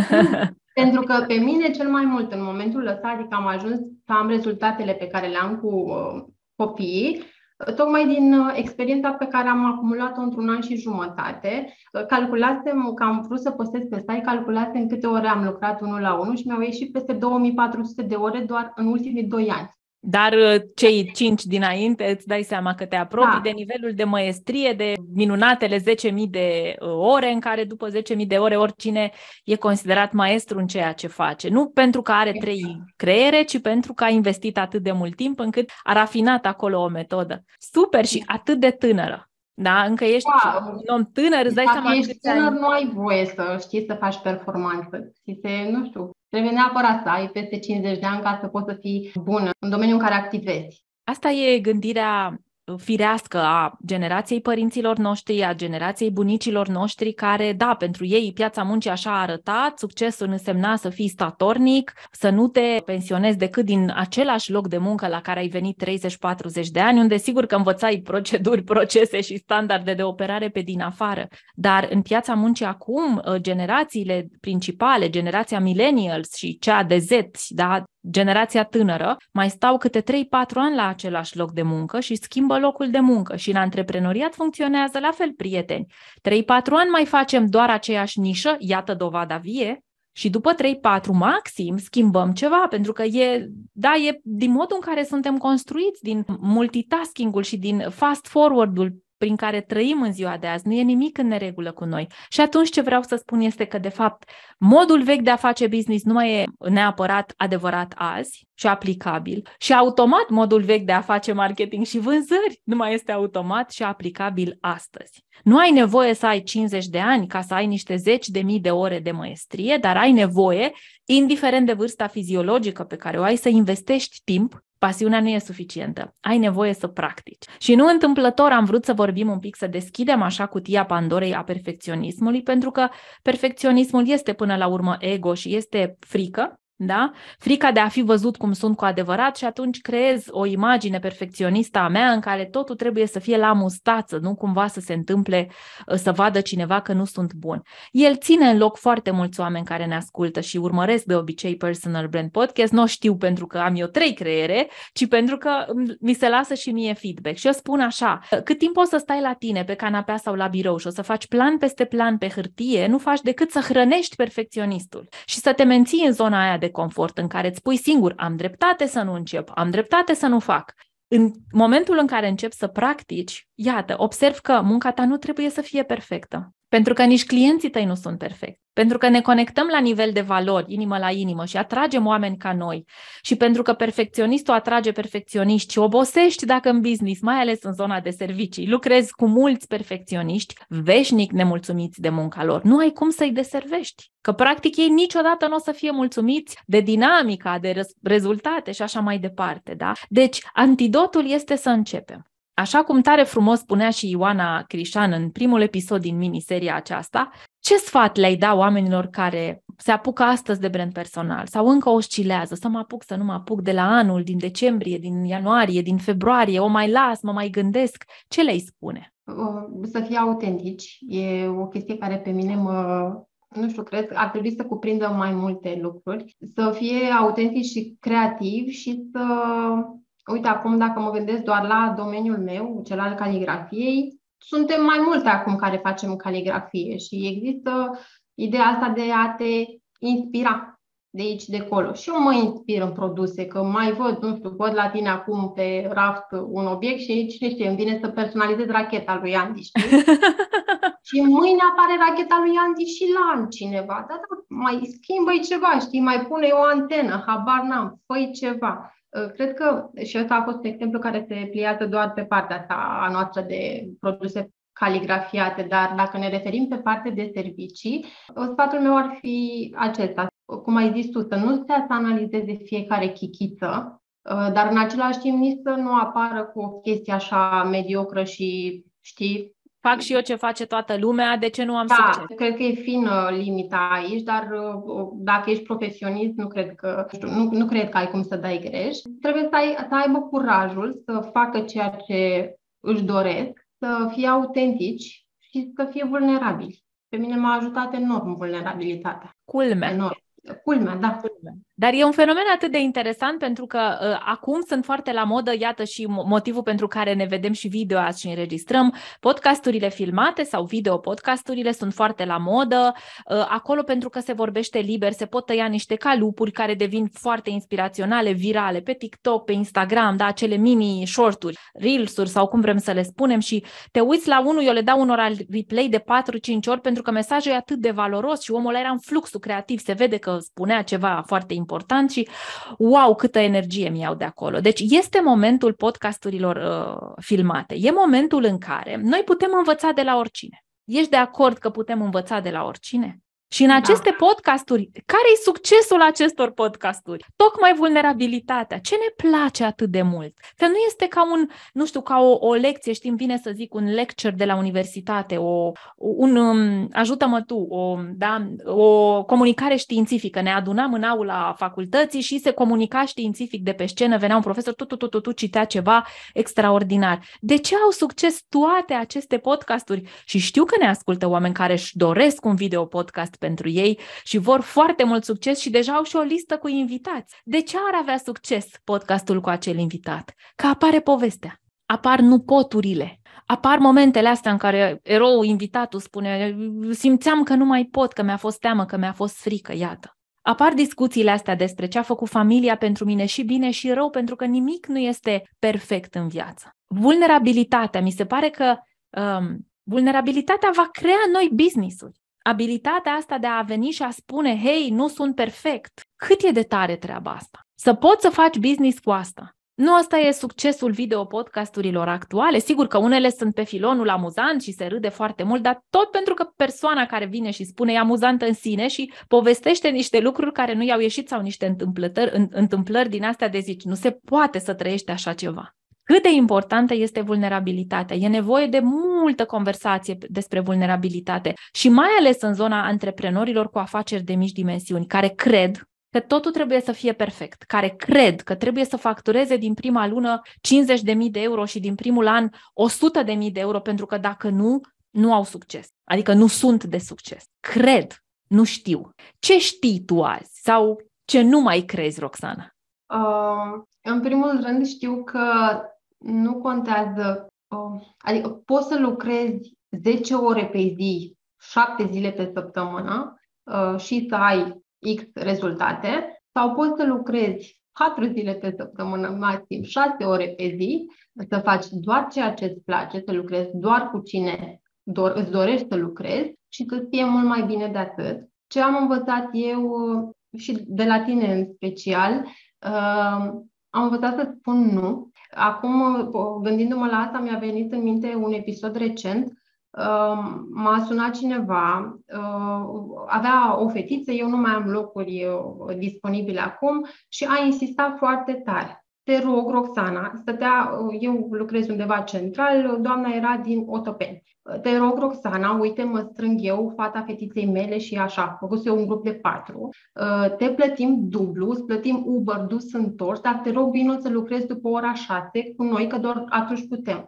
Pentru că pe mine cel mai mult în momentul ăsta, adică am ajuns să am rezultatele pe care le am cu uh, copiii, uh, tocmai din uh, experiența pe care am acumulat-o într-un an și jumătate. Uh, calculasem că am vrut să postez pe site, calculasem câte ore am lucrat unul la unul și mi-au ieșit peste două mii patru sute de ore doar în ultimii doi ani. Dar cei cinci dinainte îți dai seama că te apropii da. de nivelul de măestrie, de minunatele zece mii de ore, în care după zece mii de ore oricine e considerat maestru în ceea ce face. Nu pentru că are trei creiere, ci pentru că a investit atât de mult timp încât a rafinat acolo o metodă. Super și atât de tânără. Da, încă ești da. un om tânăr, îți dai Dacă seama ești tânăr, ai... nu ai voie să știi să faci performanță. Și se, nu știu, trebuie neapărat să ai peste cincizeci de ani ca să poți să fii bună în domeniul în care activezi. Asta e gândirea firească a generației părinților noștri, a generației bunicilor noștri, care, da, pentru ei piața muncii așa a arătat, succesul însemna să fii statornic, să nu te pensionezi decât din același loc de muncă la care ai venit treizeci patruzeci de ani, unde sigur că învățai proceduri, procese și standarde de operare pe din afară. Dar în piața muncii acum, generațiile principale, generația millennials și cea de Z, da, generația tânără, mai stau câte trei patru ani la același loc de muncă și schimbă locul de muncă și în antreprenoriat funcționează la fel, prieteni. trei patru ani mai facem doar aceeași nișă, iată dovada vie, și după trei patru maxim schimbăm ceva, pentru că e, da, e din modul în care suntem construiți, din multitasking-ul și din fast forward-ul prin care trăim în ziua de azi, nu e nimic în neregulă cu noi. Și atunci ce vreau să spun este că, de fapt, modul vechi de a face business nu mai e neapărat adevărat azi și aplicabil. Și automat modul vechi de a face marketing și vânzări nu mai este automat și aplicabil astăzi. Nu ai nevoie să ai cincizeci de ani ca să ai niște zeci de mii de ore de măestrie, dar ai nevoie, indiferent de vârsta fiziologică pe care o ai, să investești timp. Pasiunea nu e suficientă. Ai nevoie să practici. Și nu întâmplător am vrut să vorbim un pic, să deschidem așa cutia Pandorei a perfecționismului, pentru că perfecționismul este până la urmă ego și este frică. Da? Frica de a fi văzut cum sunt cu adevărat și atunci creez o imagine perfecționistă a mea în care totul trebuie să fie la mustață, nu cumva să se întâmple să vadă cineva că nu sunt bun. El ține în loc foarte mulți oameni care ne ascultă și urmăresc de obicei Personal Brand Podcast. Nu știu pentru că am eu trei creiere, ci pentru că mi se lasă și mie feedback. Și eu spun așa, cât timp o să stai la tine pe canapea sau la birou și o să faci plan peste plan pe hârtie, nu faci decât să hrănești perfecționistul și să te menții în zona aia de confort în care îți spui singur, am dreptate să nu încep, am dreptate să nu fac. În momentul în care începi să practici, iată, observ că munca ta nu trebuie să fie perfectă. Pentru că nici clienții tăi nu sunt perfecti. Pentru că ne conectăm la nivel de valori, inimă la inimă și atragem oameni ca noi. Și pentru că perfecționistul atrage perfecționiști și obosești dacă în business, mai ales în zona de servicii, lucrezi cu mulți perfecționiști, veșnic nemulțumiți de munca lor. Nu ai cum să-i deservești. Că practic ei niciodată nu o să fie mulțumiți de dinamica, de rezultate și așa mai departe. Da? Deci, antidotul este să începem. Așa cum tare frumos spunea și Ioana Crișan în primul episod din miniseria aceasta, ce sfat le-ai da oamenilor care se apucă astăzi de brand personal sau încă oscilează, să mă apuc, să nu mă apuc de la anul, din decembrie, din ianuarie, din februarie, o mai las, mă mai gândesc, ce le-ai spune? Să fie autentici, e o chestie care pe mine mă... Nu știu, cred că ar trebui să cuprindă mai multe lucruri, să fie autentici și creativi și să... Uite, acum dacă mă gândesc doar la domeniul meu, cel al caligrafiei, suntem mai multe acum care facem caligrafie și există ideea asta de a te inspira de aici, de acolo. Și eu mă inspir în produse, că mai văd, nu știu, văd la tine acum pe raft un obiect și cine știe, îmi vine să personalizez racheta lui Andy, știi? Și mâine apare racheta lui Andy și la altcineva. Da, da, mai schimbă-i ceva, știi? Mai pune o antenă, habar n-am, fă-i ceva. Cred că și ăsta a fost un exemplu care se pliază doar pe partea asta a noastră de produse caligrafiate, dar dacă ne referim pe partea de servicii, sfatul meu ar fi acesta. Cum ai zis tu, să nu stea să analizeze fiecare chichiță, dar în același timp nici să nu apară cu o chestie așa mediocră și, știi, fac și eu ce face toată lumea, de ce nu am da, succes? Cred că e fină limita aici, dar dacă ești profesionist, nu cred că, nu, știu, nu, nu cred că ai cum să dai greș. Trebuie să, ai, să aibă curajul să facă ceea ce își doresc, să fie autentici și să fie vulnerabili. Pe mine m-a ajutat enorm vulnerabilitatea. Culmea. Enorm. Culmea, da. Culmea. Dar e un fenomen atât de interesant pentru că uh, acum sunt foarte la modă, iată și motivul pentru care ne vedem și video azi și înregistrăm. Podcasturile filmate sau video-podcasturile sunt foarte la modă, uh, acolo pentru că se vorbește liber, se pot tăia niște calupuri care devin foarte inspiraționale, virale, pe TikTok, pe Instagram, da, acele mini-shorturi, reels-uri sau cum vrem să le spunem și te uiți la unul, eu le dau unora replay de patru cinci ori pentru că mesajul e atât de valoros și omul ăla era în fluxul creativ, se vede că spunea ceva foarte important și wow, câtă energie mi iau de acolo. Deci este momentul podcasturilor uh, filmate. E momentul în care noi putem învăța de la oricine. Ești de acord că putem învăța de la oricine? Și în aceste da. podcasturi, care e succesul acestor podcasturi? Tocmai vulnerabilitatea. Ce ne place atât de mult? Că nu este ca un, nu știu, ca o, o lecție, știi, îmi vine să zic un lecture de la universitate, o, un, um, ajută-mă tu, o, da, o comunicare științifică. Ne adunam în aula facultății și se comunica științific de pe scenă, venea un profesor, tu, tu, tu, tu, tu citea ceva extraordinar. De ce au succes toate aceste podcasturi? Și știu că ne ascultă oameni care își doresc un video podcast pentru ei și vor foarte mult succes și deja au și o listă cu invitați. De ce ar avea succes podcastul cu acel invitat? Că apare povestea, apar nu poturile, apar momentele astea în care eroul, invitatul spune simțeam că nu mai pot, că mi-a fost teamă, că mi-a fost frică, iată. Apar discuțiile astea despre ce a făcut familia pentru mine și bine și rău, pentru că nimic nu este perfect în viață. Vulnerabilitatea, mi se pare că um, vulnerabilitatea va crea noi business-uri. Abilitatea asta de a veni și a spune, hei, nu sunt perfect. Cât e de tare treaba asta? Să poți să faci business cu asta. Nu asta e succesul video-podcasturilor actuale. Sigur că unele sunt pe filonul amuzant și se râde foarte mult, dar tot pentru că persoana care vine și spune e amuzantă în sine și povestește niște lucruri care nu i-au ieșit sau niște întâmplări, întâmplări din astea de zici. Nu se poate să trăiești așa ceva. Cât de importantă este vulnerabilitatea. E nevoie de multă conversație despre vulnerabilitate și mai ales în zona antreprenorilor cu afaceri de mici dimensiuni, care cred că totul trebuie să fie perfect, care cred că trebuie să factureze din prima lună cincizeci de mii de euro și din primul an o sută de mii de euro, pentru că dacă nu, nu au succes. Adică nu sunt de succes. Cred, nu știu. Ce știi tu azi sau ce nu mai crezi, Roxana? Uh, în primul rând știu că nu contează, uh, adică poți să lucrezi zece ore pe zi, șapte zile pe săptămână uh, și să ai X rezultate, sau poți să lucrezi patru zile pe săptămână, maxim șase ore pe zi, să faci doar ceea ce îți place, să lucrezi doar cu cine dor, îți dorești să lucrezi și să fie mult mai bine de atât. Ce am învățat eu și de la tine în special, uh, am învățat să spun nu. Acum, gândindu-mă la asta, mi-a venit în minte un episod recent. Uh, m-a sunat cineva, uh, avea o fetiță, eu nu mai am locuri uh, disponibile acum și a insistat foarte tare. Te rog, Roxana, stătea, eu lucrez undeva central, doamna era din Otopeni. Te rog, Roxana, uite, mă strâng eu, fata fetiței mele și așa, făcuse un grup de patru. Te plătim dublu, îți plătim Uber, dus întors, dar te rog, vino să lucrezi după ora șase cu noi, că doar atunci putem.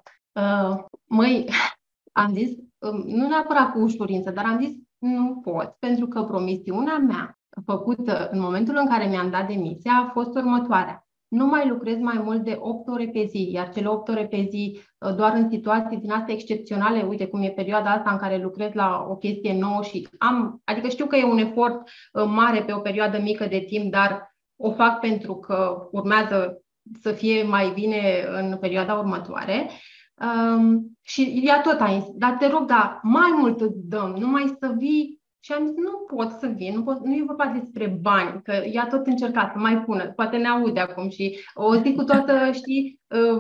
Măi, am zis, nu neapărat cu ușurință, dar am zis, nu pot, pentru că promisiunea mea făcută în momentul în care mi-am dat demisia a fost următoarea. Nu mai lucrez mai mult de opt ore pe zi, iar cele opt ore pe zi doar în situații din astea excepționale, uite cum e perioada asta în care lucrez la o chestie nouă și am, adică știu că e un efort mare pe o perioadă mică de timp, dar o fac pentru că urmează să fie mai bine în perioada următoare. Um, și ea tot a insistat, dar te rog, da, mai mult îți dăm, numai să vii. Și am zis, nu pot să vin, nu, pot, nu e vorba despre bani, că ea tot încerca să mai pună, poate ne aude acum și o zic cu toată, știi,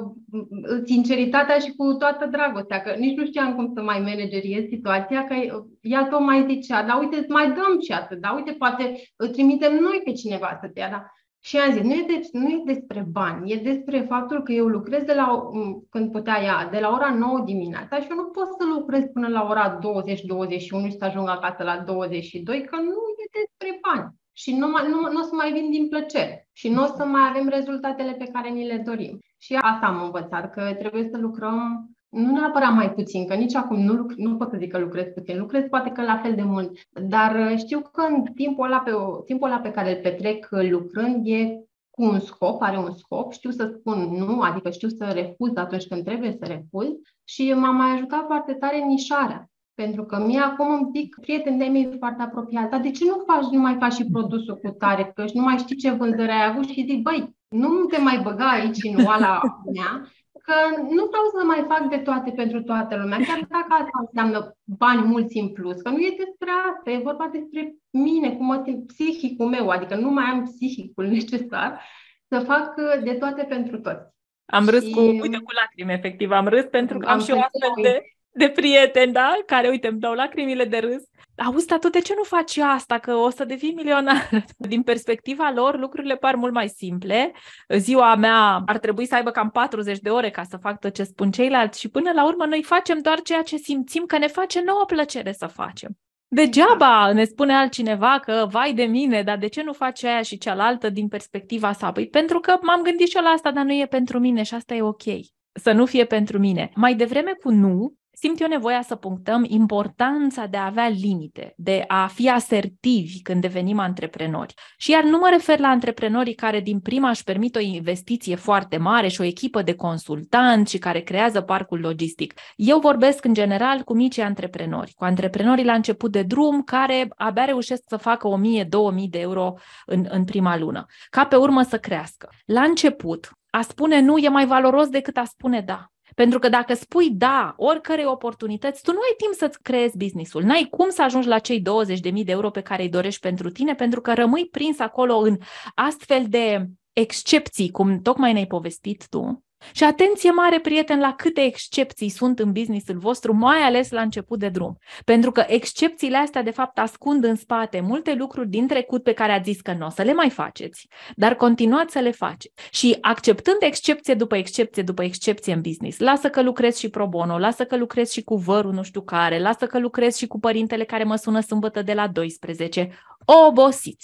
sinceritatea și cu toată dragostea, că nici nu știam cum să mai manageriez situația, că ea tot mai zicea, dar uite, îți mai dăm și atât, dar uite, poate trimitem noi pe cineva să te ia, da? Și am zis, nu e, de, nu e despre bani, e despre faptul că eu lucrez de la, când putea ea, de la ora nouă dimineața și eu nu pot să lucrez până la ora douăzeci douăzeci și unu și să ajung acasă la douăzeci și doi, că nu e despre bani. Și nu, nu, nu o să mai vin din plăcere și nu o să mai avem rezultatele pe care ni le dorim. Și asta am învățat, că trebuie să lucrăm nu neapărat mai puțin, că nici acum nu, lucr- nu pot să zic că lucrez puțin, lucrez poate că la fel de mult, dar știu că în timpul ăla pe, timpul ăla pe care îl petrec lucrând e cu un scop, are un scop, știu să spun nu, adică știu să refuz atunci când trebuie să refuz și m-a mai ajutat foarte tare nișarea. Pentru că mie acum îmi zic prieteni de mei foarte apropiați, dar de ce nu faci, nu mai faci și produsul cu tare, că nu mai știi ce vânzări ai avut și zic, băi, nu te mai băga aici în oala mea, că nu vreau să mai fac de toate pentru toată lumea, chiar dacă asta înseamnă bani mulți în plus, că nu e despre asta, e vorba despre mine, cum mă simt, psihicul meu, adică nu mai am psihicul necesar să fac de toate pentru toți. Am râs și... cu, uite, cu lacrimi, efectiv, am râs pentru că am, am și o astfel de, de prieteni, da, care, uite, îmi dau lacrimile de râs. Auzi, tu de ce nu faci asta, că o să devii milionar? Din perspectiva lor, lucrurile par mult mai simple. Ziua mea ar trebui să aibă cam patruzeci de ore ca să fac tot ce spun ceilalți și până la urmă noi facem doar ceea ce simțim că ne face nouă plăcere să facem. Degeaba ne spune altcineva că vai de mine, dar de ce nu faci aia și cealaltă din perspectiva sa? Păi pentru că m-am gândit și eu la asta, dar nu e pentru mine și asta e ok. Să nu fie pentru mine. Mai devreme cu nu, simt eu nevoia să punctăm importanța de a avea limite, de a fi asertivi când devenim antreprenori. Și iar nu mă refer la antreprenorii care din prima își permit o investiție foarte mare și o echipă de consultanți și care creează parcul logistic. Eu vorbesc în general cu mici antreprenori, cu antreprenorii la început de drum care abia reușesc să facă o mie, două mii de euro în, în prima lună, ca pe urmă să crească. La început, a spune nu e mai valoros decât a spune da. Pentru că dacă spui da oricărei oportunități, tu nu ai timp să-ți creezi business-ul. N-ai cum să ajungi la cei douăzeci de mii de euro pe care îi dorești pentru tine, pentru că rămâi prins acolo în astfel de excepții, cum tocmai ne-ai povestit tu. Și atenție mare, prieten, la câte excepții sunt în business-ul vostru, mai ales la început de drum. Pentru că excepțiile astea, de fapt, ascund în spate multe lucruri din trecut pe care ați zis că nu o să le mai faceți, dar continuați să le faceți. Și acceptând excepție după excepție după excepție în business, lasă că lucrezi și pro bono, lasă că lucrezi și cu vărul nu știu care, lasă că lucrezi și cu părintele care mă sună sâmbătă de la douăsprezece, obosiți.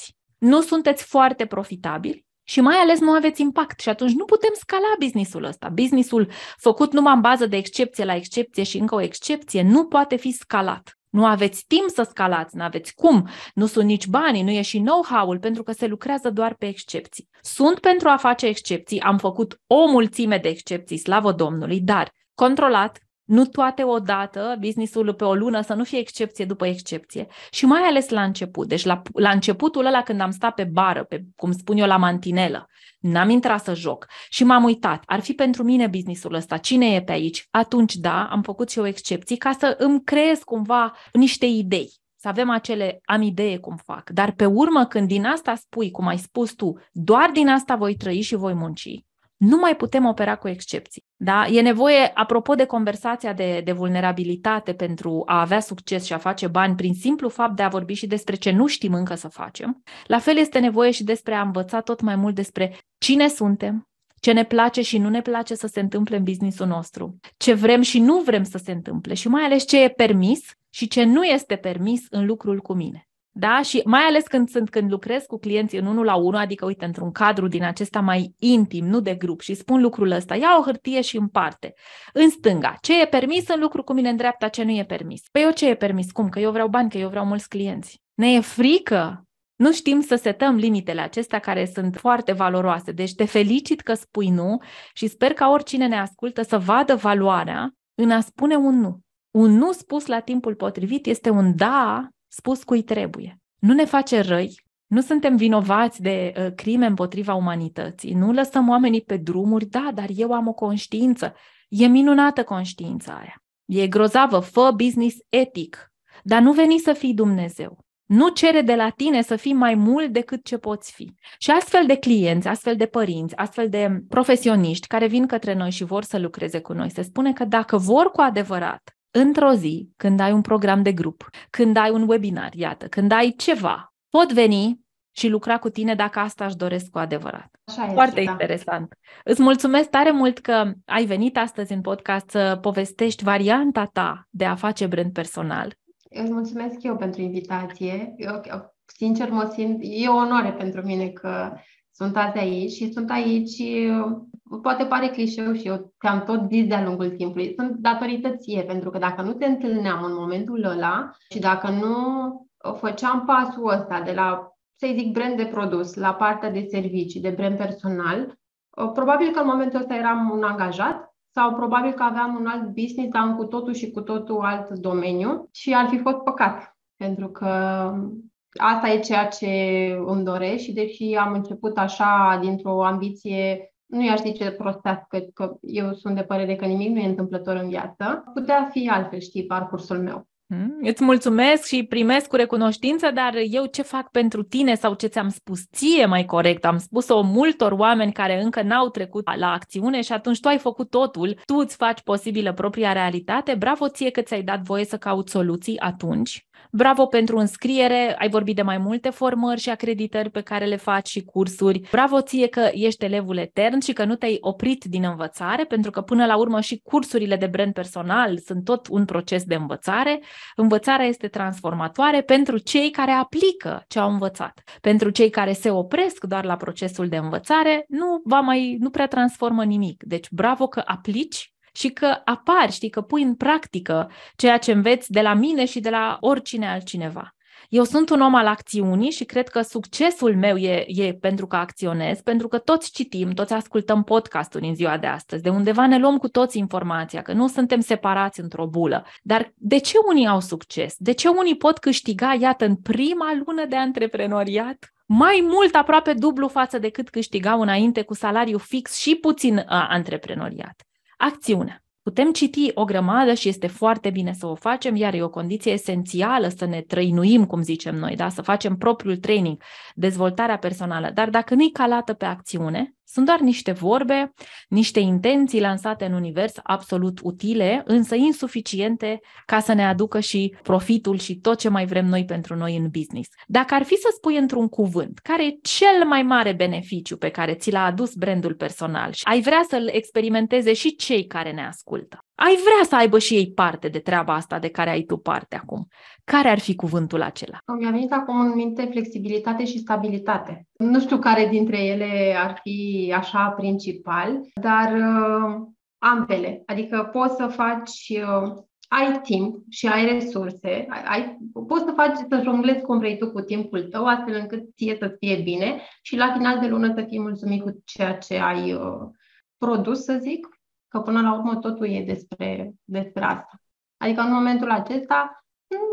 nu sunteți foarte profitabili și mai ales nu aveți impact și atunci nu putem scala business-ul ăsta. Business-ul făcut numai în bază de excepție la excepție și încă o excepție nu poate fi scalat. Nu aveți timp să scalați, nu aveți cum, nu sunt nici banii, nu e și know-how-ul pentru că se lucrează doar pe excepții. Sunt pentru a face excepții, am făcut o mulțime de excepții, slavă Domnului, dar controlat, nu toate odată, business-ul pe o lună să nu fie excepție după excepție și mai ales la început. Deci la, la începutul ăla când am stat pe bară, pe, cum spun eu, la mantinelă, n-am intrat să joc și m-am uitat, ar fi pentru mine business-ul ăsta, cine e pe aici? Atunci da, am făcut și eu excepții ca să îmi creez cumva niște idei. Să avem acele, am idee cum fac, dar pe urmă când din asta spui, cum ai spus tu, doar din asta voi trăi și voi munci, nu mai putem opera cu excepții. Da? E nevoie, apropo de conversația de, de vulnerabilitate pentru a avea succes și a face bani prin simplu fapt de a vorbi și despre ce nu știm încă să facem, la fel este nevoie și despre a învăța tot mai mult despre cine suntem, ce ne place și nu ne place să se întâmple în business-ul nostru, ce vrem și nu vrem să se întâmple și mai ales ce e permis și ce nu este permis în lucrul cu mine. Da? Și mai ales când sunt când lucrez cu clienții în unul la unul, adică uite, într-un cadru din acesta mai intim, nu de grup, și spun lucrul ăsta, ia o hârtie și împarte. În stânga, ce e permis în lucru cu mine, în dreapta, ce nu e permis. Păi eu ce e permis? Cum? Că eu vreau bani, că eu vreau mulți clienți. Ne e frică. Nu știm să setăm limitele acestea care sunt foarte valoroase. Deci te felicit că spui nu și sper ca oricine ne ascultă să vadă valoarea în a spune un nu. Un nu spus la timpul potrivit este un da spus cui trebuie. Nu ne face răi, nu suntem vinovați de uh, crime împotriva umanității, nu lăsăm oamenii pe drumuri, da, dar eu am o conștiință. E minunată conștiința aia. E grozavă, fă business etic, dar nu veni să fii Dumnezeu. Nu cere de la tine să fii mai mult decât ce poți fi. Și astfel de clienți, astfel de părinți, astfel de profesioniști care vin către noi și vor să lucreze cu noi, se spune că dacă vor cu adevărat, într-o zi, când ai un program de grup, când ai un webinar, iată, când ai ceva, pot veni și lucra cu tine dacă asta își doresc cu adevărat. Așa este, Foarte da. interesant. Îți mulțumesc tare mult că ai venit astăzi în podcast să povestești varianta ta de a face brand personal. Îți mulțumesc eu pentru invitație. Eu, sincer, mă simt, e o onoare pentru mine că sunt azi aici și sunt aici, poate pare clișeu și eu te-am tot zis de-a lungul timpului, sunt datorită ție, pentru că dacă nu te întâlneam în momentul ăla și dacă nu făceam pasul ăsta de la, să-i zic, brand de produs la partea de servicii, de brand personal, probabil că în momentul ăsta eram un angajat sau probabil că aveam un alt business, dar în cu totul și cu totul alt domeniu și ar fi fost păcat, pentru că asta e ceea ce îmi doresc și deși am început așa dintr-o ambiție, nu i-aș zice prostească, că eu sunt de părere că nimic nu e întâmplător în viață, putea fi altfel, știi, parcursul meu. Mm, îți mulțumesc și primesc cu recunoștință, dar eu ce fac pentru tine sau ce ți-am spus ție mai corect? Am spus-o multor oameni care încă n-au trecut la acțiune și atunci tu ai făcut totul, tu îți faci posibilă propria realitate, bravo ție că ți-ai dat voie să cauți soluții atunci. Bravo pentru înscriere, ai vorbit de mai multe formări și acreditări pe care le faci și cursuri. Bravo ție că ești elevul etern și că nu te-ai oprit din învățare, pentru că până la urmă și cursurile de brand personal sunt tot un proces de învățare. Învățarea este transformatoare pentru cei care aplică ce au învățat. Pentru cei care se opresc doar la procesul de învățare, nu va mai, nu prea transformă nimic. Deci bravo că aplici și că apari, știi, că pui în practică ceea ce înveți de la mine și de la oricine altcineva. Eu sunt un om al acțiunii și cred că succesul meu e, e pentru că acționez, pentru că toți citim, toți ascultăm podcasturi în ziua de astăzi, de undeva ne luăm cu toți informația, că nu suntem separați într-o bulă. Dar de ce unii au succes? De ce unii pot câștiga, iată, în prima lună de antreprenoriat, mai mult, aproape dublu față de cât câștigau înainte cu salariu fix și puțin uh, antreprenoriat? Acțiunea. Putem citi o grămadă și este foarte bine să o facem, iar e o condiție esențială să ne trăinuim, cum zicem noi, da? Să facem propriul training, dezvoltarea personală. Dar dacă nu-i calată pe acțiune, sunt doar niște vorbe, niște intenții lansate în univers absolut utile, însă insuficiente ca să ne aducă și profitul și tot ce mai vrem noi pentru noi în business. Dacă ar fi să spui într-un cuvânt, care e cel mai mare beneficiu pe care ți l-a adus brandul personal și ai vrea să-l experimenteze și cei care ne ascultă? ai vrea să aibă și ei parte de treaba asta de care ai tu parte acum. Care ar fi cuvântul acela? Mi-a venit acum în minte flexibilitate și stabilitate. Nu știu care dintre ele ar fi așa principal, dar uh, ambele. Adică poți să faci, uh, ai timp și ai resurse, ai, poți să faci, să jonglezi cum vrei tu cu timpul tău, astfel încât ție să fie bine și la final de lună să fii mulțumit cu ceea ce ai uh, produs, să zic, că până la urmă totul e despre, despre asta. Adică în momentul acesta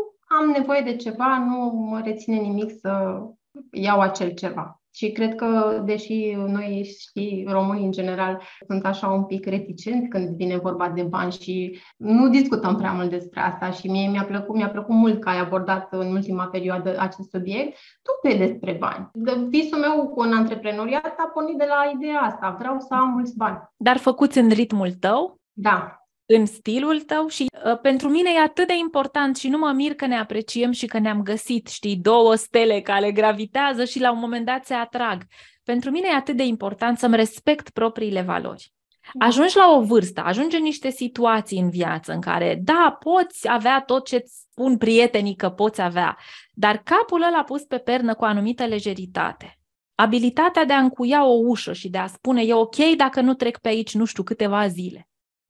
am nevoie de ceva, nu mă reține nimic să iau acel ceva. Și cred că, deși noi, știi, românii în general sunt așa un pic reticenți când vine vorba de bani și nu discutăm prea mult despre asta și mie mi-a plăcut, mi-a plăcut mult că ai abordat în ultima perioadă acest subiect, totul e despre bani. Visul meu cu un antreprenoriat a pornit de la ideea asta, vreau să am mulți bani. Dar făcuți în ritmul tău? Da. În stilul tău și uh, pentru mine e atât de important și nu mă mir că ne apreciem și că ne-am găsit, știi, două stele care gravitează și la un moment dat se atrag. Pentru mine e atât de important să-mi respect propriile valori. Ajungi la o vârstă, ajungi în niște situații în viață în care, da, poți avea tot ce-ți spun prietenii că poți avea, dar capul ăla pus pe pernă cu anumită lejeritate. Abilitatea de a încuia o ușă și de a spune, e ok dacă nu trec pe aici, nu știu, câteva zile.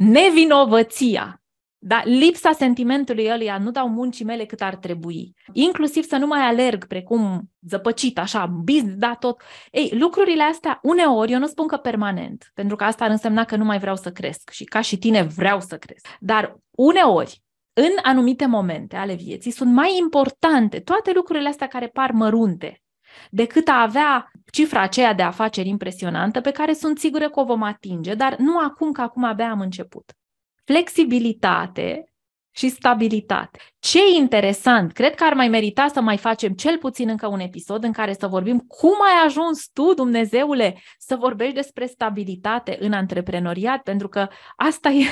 Nevinovăția, da? Lipsa sentimentului ăluia, nu dau muncii mele cât ar trebui. Inclusiv să nu mai alerg precum zăpăcit, așa, business, da, tot. Ei, lucrurile astea, uneori, eu nu spun că permanent, pentru că asta ar însemna că nu mai vreau să cresc și ca și tine vreau să cresc. Dar uneori, în anumite momente ale vieții, sunt mai importante toate lucrurile astea care par mărunte, decât a avea cifra aceea de afaceri impresionantă pe care sunt sigură că o vom atinge, dar nu acum, că acum abia am început. Flexibilitate și stabilitate. Ce interesant! Cred că ar mai merita să mai facem cel puțin încă un episod în care să vorbim cum ai ajuns tu, Dumnezeule, să vorbești despre stabilitate în antreprenoriat, pentru că asta e,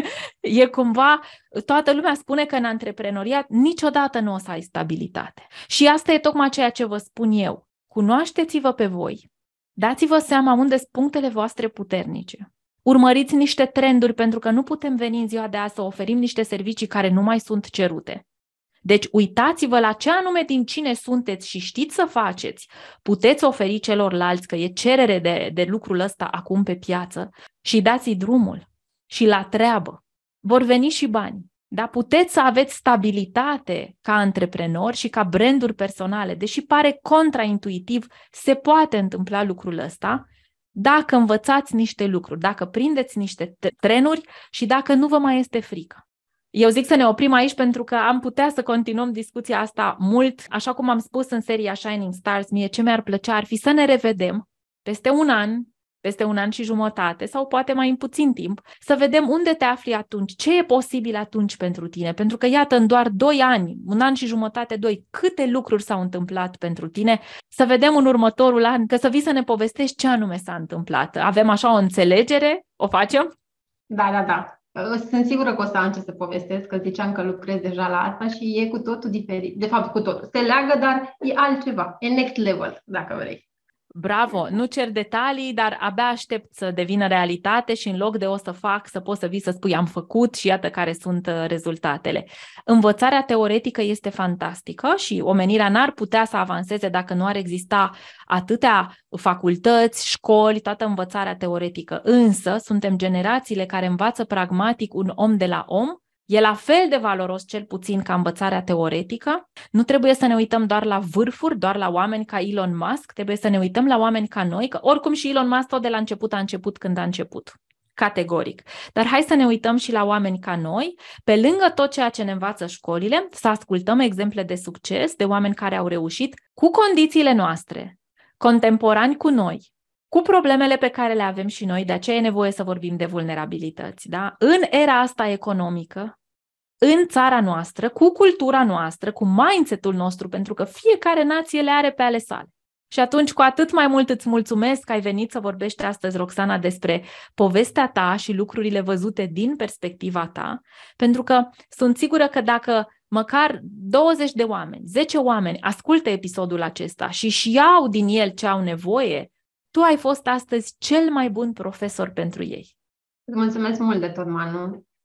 e cumva, toată lumea spune că în antreprenoriat niciodată nu o să ai stabilitate. Și asta e tocmai ceea ce vă spun eu. Cunoașteți-vă pe voi, dați-vă seama unde sunt punctele voastre puternice. Urmăriți niște trenduri, pentru că nu putem veni în ziua de azi să oferim niște servicii care nu mai sunt cerute. Deci uitați-vă la ce anume din cine sunteți și știți să faceți, puteți oferi celorlalți, că e cerere de, de lucrul ăsta acum pe piață, și dați-i drumul și la treabă. Vor veni și bani. Dar puteți să aveți stabilitate ca antreprenori și ca branduri personale, deși pare contraintuitiv, se poate întâmpla lucrul ăsta dacă învățați niște lucruri, dacă prindeți niște trenuri și dacă nu vă mai este frică. Eu zic să ne oprim aici pentru că am putea să continuăm discuția asta mult. Așa cum am spus în seria Shining Stars, mie ce mi-ar plăcea ar fi să ne revedem peste un an, peste un an și jumătate sau poate mai în puțin timp, să vedem unde te afli atunci, ce e posibil atunci pentru tine. Pentru că, iată, în doar doi ani, un an și jumătate, doi, câte lucruri s-au întâmplat pentru tine, să vedem în următorul an, că să vii să ne povestești ce anume s-a întâmplat. Avem așa o înțelegere? O facem? Da, da, da. Sunt sigură că o să am ce să povestesc, că ziceam că lucrez deja la asta și e cu totul diferit. De fapt, cu totul. Se leagă, dar e altceva. E next level, dacă vrei. Bravo! Nu cer detalii, dar abia aștept să devină realitate și în loc de o să fac, să poți să vii să spui am făcut și iată care sunt rezultatele. Învățarea teoretică este fantastică și omenirea n-ar putea să avanseze dacă nu ar exista atâtea facultăți, școli, toată învățarea teoretică. Însă suntem generațiile care învață pragmatic un om de la om. E la fel de valoros, cel puțin, ca învățarea teoretică. Nu trebuie să ne uităm doar la vârfuri, doar la oameni ca Elon Musk, trebuie să ne uităm la oameni ca noi, că oricum și Elon Musk tot de la început a început când a început. Categoric. Dar hai să ne uităm și la oameni ca noi, pe lângă tot ceea ce ne învață școlile, să ascultăm exemple de succes, de oameni care au reușit cu condițiile noastre, contemporani cu noi, cu problemele pe care le avem și noi, de aceea e nevoie să vorbim de vulnerabilități. Da? În era asta economică, în țara noastră, cu cultura noastră, cu mindset-ul nostru, pentru că fiecare nație le are pe ale sale. Și atunci, cu atât mai mult îți mulțumesc că ai venit să vorbești astăzi, Roxana, despre povestea ta și lucrurile văzute din perspectiva ta, pentru că sunt sigură că dacă măcar douăzeci de oameni, zece oameni ascultă episodul acesta și își iau din el ce au nevoie, tu ai fost astăzi cel mai bun profesor pentru ei. Îți mulțumesc mult de tot, Manu.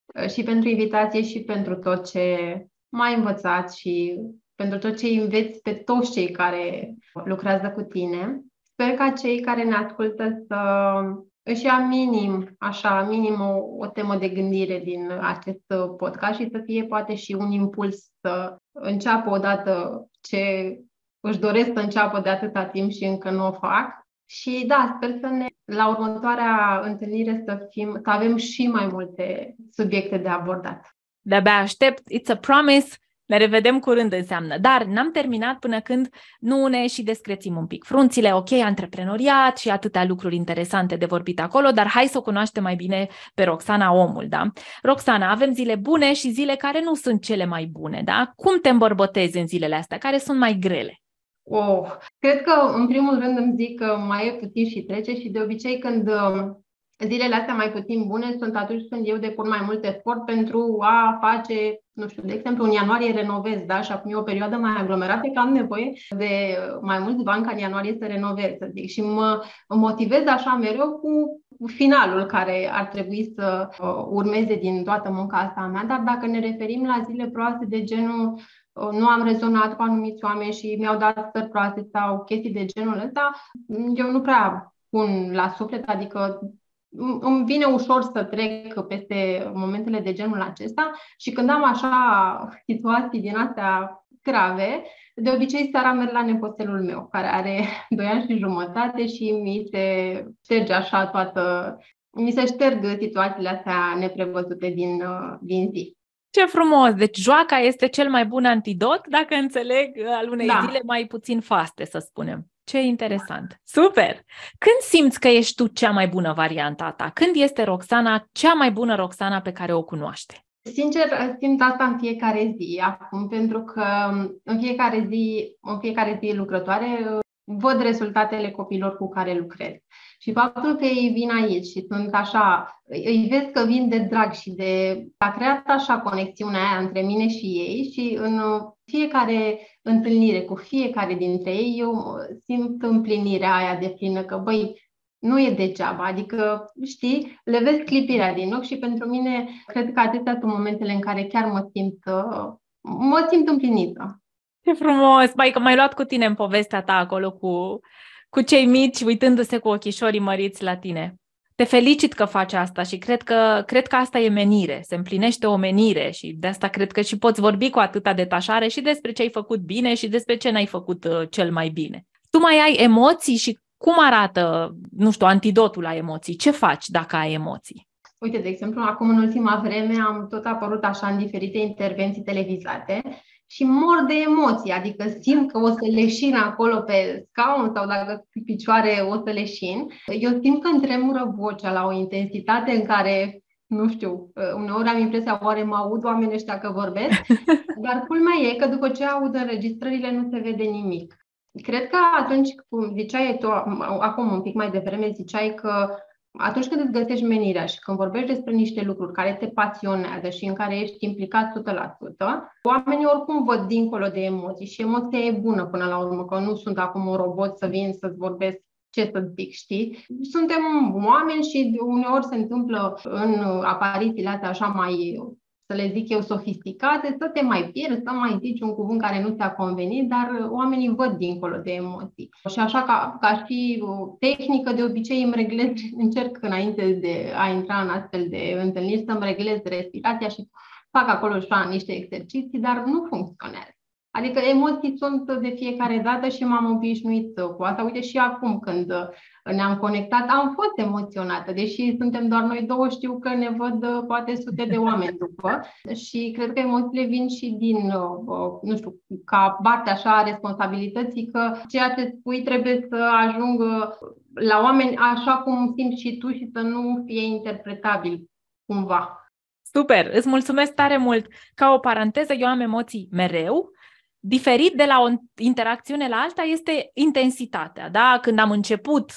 și pentru invitație și pentru tot ce m-ai învățat și pentru tot ce înveți pe toți cei care lucrează cu tine. Sper ca cei care ne ascultă să își ia minim, așa, minim o, o temă de gândire din acest podcast și să fie poate și un impuls să înceapă odată ce își doresc să înceapă de atâta timp și încă nu o fac. Și da, sper să ne, la următoarea întâlnire să, fim, să avem și mai multe subiecte de abordat. De-abia aștept, it's a promise. Ne revedem curând înseamnă. Dar n-am terminat până când nu ne și descrețim un pic frunțile, ok, antreprenoriat și atâtea lucruri interesante de vorbit acolo, dar hai să o cunoaștem mai bine pe Roxana omul, da? Roxana, avem zile bune și zile care nu sunt cele mai bune, da? Cum te îmbărbătezi în zilele astea? Care sunt mai grele? Oh, cred că în primul rând îmi zic că mai e puțin și trece și de obicei când zilele astea mai puțin bune sunt atunci când eu depun mai mult efort pentru a face, nu știu, de exemplu, în ianuarie renovez, da? Și acum e o perioadă mai aglomerată, că am nevoie de mai mulți bani ca în ianuarie să renovez, să zic. Și mă motivez așa mereu cu finalul care ar trebui să urmeze din toată munca asta a mea, dar dacă ne referim la zile proaste de genul nu am rezonat cu anumiți oameni și mi-au dat stări proaste sau chestii de genul ăsta, eu nu prea pun la suflet, adică îmi vine ușor să trec peste momentele de genul acesta și când am așa situații din astea grave, de obicei seara merg la nepoțelul meu, care are doi ani și jumătate și mi se șterge așa toată, mi se șterg situațiile astea neprevăzute din, din zi. Ce frumos! Deci joaca este cel mai bun antidot, dacă înțeleg, al unei da. zile mai puțin faste, să spunem. Ce interesant! Super! Când simți că ești tu cea mai bună varianta ta? Când este Roxana cea mai bună Roxana pe care o cunoaște? Sincer, simt asta în fiecare zi acum, pentru că în fiecare zi, în fiecare zi lucrătoare văd rezultatele copiilor cu care lucrez. Și faptul că ei vin aici și sunt așa, îi vezi că vin de drag și de... a creat așa conexiunea aia între mine și ei și în fiecare întâlnire cu fiecare dintre ei eu simt împlinirea aia de plină, că băi, nu e degeaba, adică, știi, le vezi clipirea din ochi și pentru mine cred că atâtea sunt momentele în care chiar mă simt, mă simt împlinită. Ce frumos! Bai, că m-ai luat cu tine în povestea ta acolo cu, cu cei mici, uitându-se cu ochișorii măriți la tine. Te felicit că faci asta și cred că, cred că asta e menire, se împlinește o menire și de asta cred că și poți vorbi cu atâta detașare și despre ce ai făcut bine și despre ce n-ai făcut uh, cel mai bine. Tu mai ai emoții și cum arată, nu știu, antidotul la emoții? Ce faci dacă ai emoții? Uite, de exemplu, acum în ultima vreme am tot apărut așa în diferite intervenții televizate și mor de emoții, adică simt că o să leșin acolo pe scaun sau dacă pe picioare o să leșin. Eu simt că îmi tremură vocea la o intensitate în care, nu știu, uneori am impresia, oare mă aud oamenii ăștia că vorbesc, dar culmea e că după ce aud înregistrările nu se vede nimic. Cred că atunci, cum ziceai tu, acum un pic mai devreme, ziceai că atunci când îți găsești menirea și când vorbești despre niște lucruri care te pasionează și în care ești implicat o sută la sută, oamenii oricum văd dincolo de emoții și emoția e bună până la urmă, că nu sunt acum un robot să vin să-ți vorbesc ce să zic, știi? Suntem oameni și uneori se întâmplă în aparițiile astea așa mai, să le zic eu, sofisticate, să te mai pierzi, să mai zici un cuvânt care nu ți-a convenit, dar oamenii văd dincolo de emoții. Și așa ca, ca și tehnică, de obicei îmi reglez, încerc înainte de a intra în astfel de întâlniri să-mi reglez respirația și fac acolo așa niște exerciții, dar nu funcționează. Adică emoții sunt de fiecare dată și m-am obișnuit cu asta. Uite, și acum când ne-am conectat, am fost emoționată, deși suntem doar noi două, știu că ne văd poate sute de oameni după și cred că emoțiile vin și din, nu știu, ca parte așa a responsabilității, că ceea ce spui trebuie să ajungă la oameni așa cum simți și tu și să nu fie interpretabil cumva. Super, îți mulțumesc tare mult. Ca o paranteză, eu am emoții mereu. Diferit de la o interacțiune la alta este intensitatea. Da? Când am început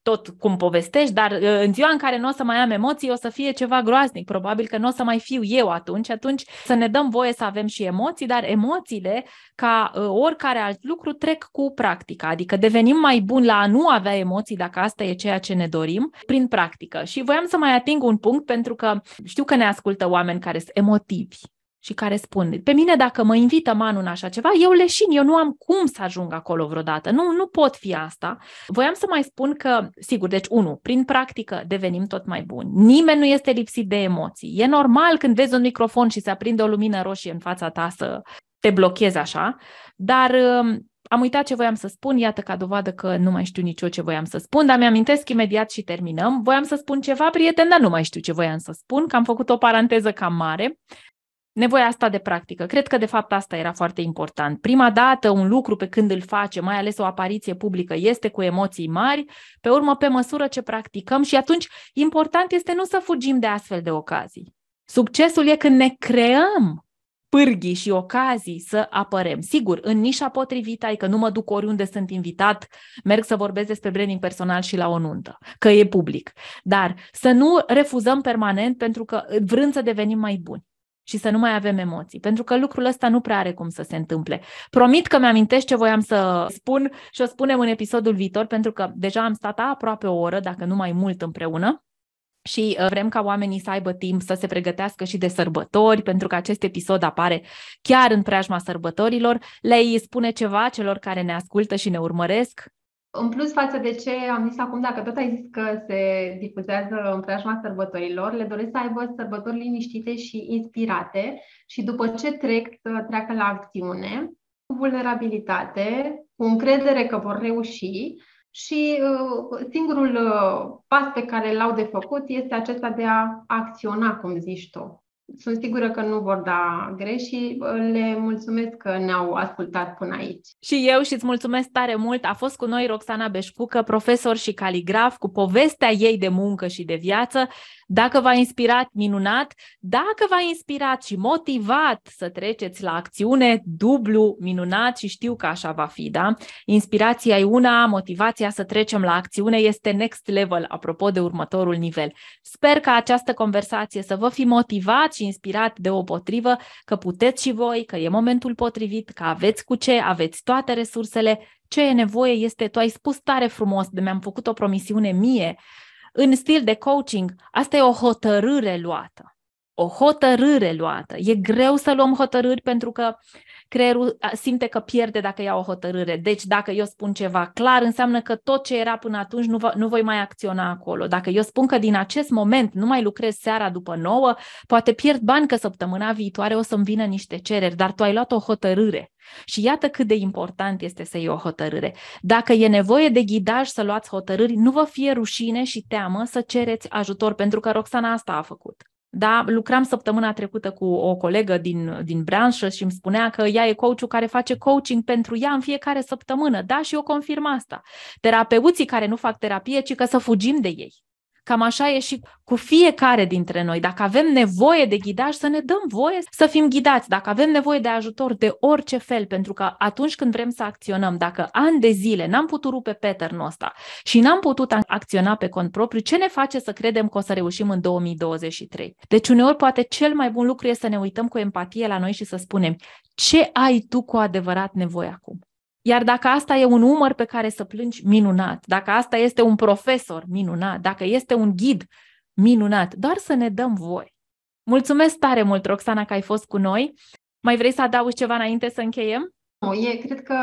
tot cum povestești, dar în ziua în care nu o să mai am emoții, o să fie ceva groaznic. Probabil că nu o să mai fiu eu atunci. Atunci să ne dăm voie să avem și emoții, dar emoțiile, ca oricare alt lucru, trec cu practica. Adică devenim mai buni la a nu avea emoții, dacă asta e ceea ce ne dorim, prin practică. Și voiam să mai ating un punct, pentru că știu că ne ascultă oameni care sunt emotivi și care spun, pe mine dacă mă invită Manu în așa ceva, eu leșin, eu nu am cum să ajung acolo vreodată, nu, nu pot fi asta. Voiam să mai spun că, sigur, deci unu, prin practică devenim tot mai buni. Nimeni nu este lipsit de emoții. E normal când vezi un microfon și se aprinde o lumină roșie în fața ta să te blochezi așa, dar am uitat ce voiam să spun, iată ca dovadă că nu mai știu nici eu ce voiam să spun, dar mi-amintesc imediat și terminăm. Voiam să spun ceva, prieten, dar nu mai știu ce voiam să spun, că am făcut o paranteză cam mare. Nevoia asta de practică. Cred că de fapt asta era foarte important. Prima dată un lucru pe când îl face, mai ales o apariție publică, este cu emoții mari, pe urmă pe măsură ce practicăm și atunci important este nu să fugim de astfel de ocazii. Succesul e când ne creăm pârghii și ocazii să apărem. Sigur, în nișa potrivită, adică nu mă duc oriunde sunt invitat, merg să vorbesc despre branding personal și la o nuntă, că e public. Dar să nu refuzăm permanent pentru că vrând să devenim mai buni și să nu mai avem emoții, pentru că lucrul ăsta nu prea are cum să se întâmple. Promit că mi-amintesc ce voiam să spun și o spunem în episodul viitor, pentru că deja am stat aproape o oră, dacă nu mai mult împreună, și vrem ca oamenii să aibă timp să se pregătească și de sărbători, pentru că acest episod apare chiar în preajma sărbătorilor. Le-ai spune ceva celor care ne ascultă și ne urmăresc? În plus față de ce am zis acum, dacă tot ai zis că se difuzează în preajma sărbătorilor, le doresc să aibă sărbători liniștite și inspirate și după ce trec să treacă la acțiune, cu vulnerabilitate, cu încredere că vor reuși și uh, singurul uh, pas pe care l-au de făcut este acesta de a acționa, cum zici tu. Sunt sigură că nu vor da greș și le mulțumesc că ne-au ascultat până aici. Și eu și îți mulțumesc tare mult. A fost cu noi Roxana Beșcucă, profesor și caligraf, cu povestea ei de muncă și de viață. Dacă v-a inspirat, minunat. Dacă v-a inspirat și motivat să treceți la acțiune, dublu minunat și știu că așa va fi, da? Inspirația e una, motivația să trecem la acțiune este next level, apropo de următorul nivel. Sper că această conversație să vă fi motivat și inspirat deopotrivă, că puteți și voi, că e momentul potrivit, că aveți cu ce, aveți toate resursele. Ce e nevoie este, tu ai spus tare frumos, de mi-am făcut o promisiune mie, în stil de coaching, asta e o hotărâre luată. O hotărâre luată. E greu să luăm hotărâri pentru că creierul simte că pierde dacă ia o hotărâre. Deci dacă eu spun ceva clar, înseamnă că tot ce era până atunci nu, va, nu voi mai acționa acolo. Dacă eu spun că din acest moment nu mai lucrez seara după nouă, poate pierd bani că săptămâna viitoare o să-mi vină niște cereri, dar tu ai luat o hotărâre. Și iată cât de important este să iei o hotărâre. Dacă e nevoie de ghidaj să luați hotărâri, nu vă fie rușine și teamă să cereți ajutor, pentru că Roxana asta a făcut. Da, lucram săptămâna trecută cu o colegă din, din branșă și îmi spunea că ea e coachul care face coaching pentru ea în fiecare săptămână. Da, și eu confirm asta. Terapeuții care nu fac terapie, ci că să fugim de ei. Cam așa e și cu fiecare dintre noi. Dacă avem nevoie de ghidaj, să ne dăm voie să fim ghidați. Dacă avem nevoie de ajutor de orice fel, pentru că atunci când vrem să acționăm, dacă ani de zile n-am putut rupe pattern-ul ăsta și n-am putut acționa pe cont propriu, ce ne face să credem că o să reușim în două mii douăzeci și trei? Deci uneori poate cel mai bun lucru este să ne uităm cu empatie la noi și să spunem ce ai tu cu adevărat nevoie acum. Iar dacă asta e un umăr pe care să plângi, minunat. Dacă asta este un profesor, minunat. Dacă este un ghid, minunat. Doar să ne dăm voie. Mulțumesc tare mult, Roxana, că ai fost cu noi. Mai vrei să adaugi ceva înainte să încheiem? Nu, e, cred că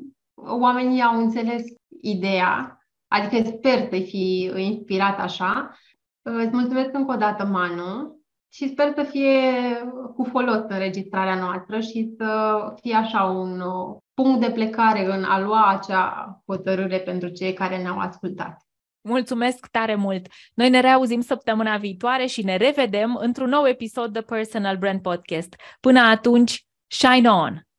oamenii au înțeles ideea, adică sper să fi inspirat așa. Îți mulțumesc încă o dată, Manu, și sper să fie cu folos înregistrarea noastră și să fie așa un punct de plecare în a lua acea hotărâre pentru cei care ne-au ascultat. Mulțumesc tare mult! Noi ne reauzim săptămâna viitoare și ne revedem într-un nou episod de Personal Brand Podcast. Până atunci, shine on!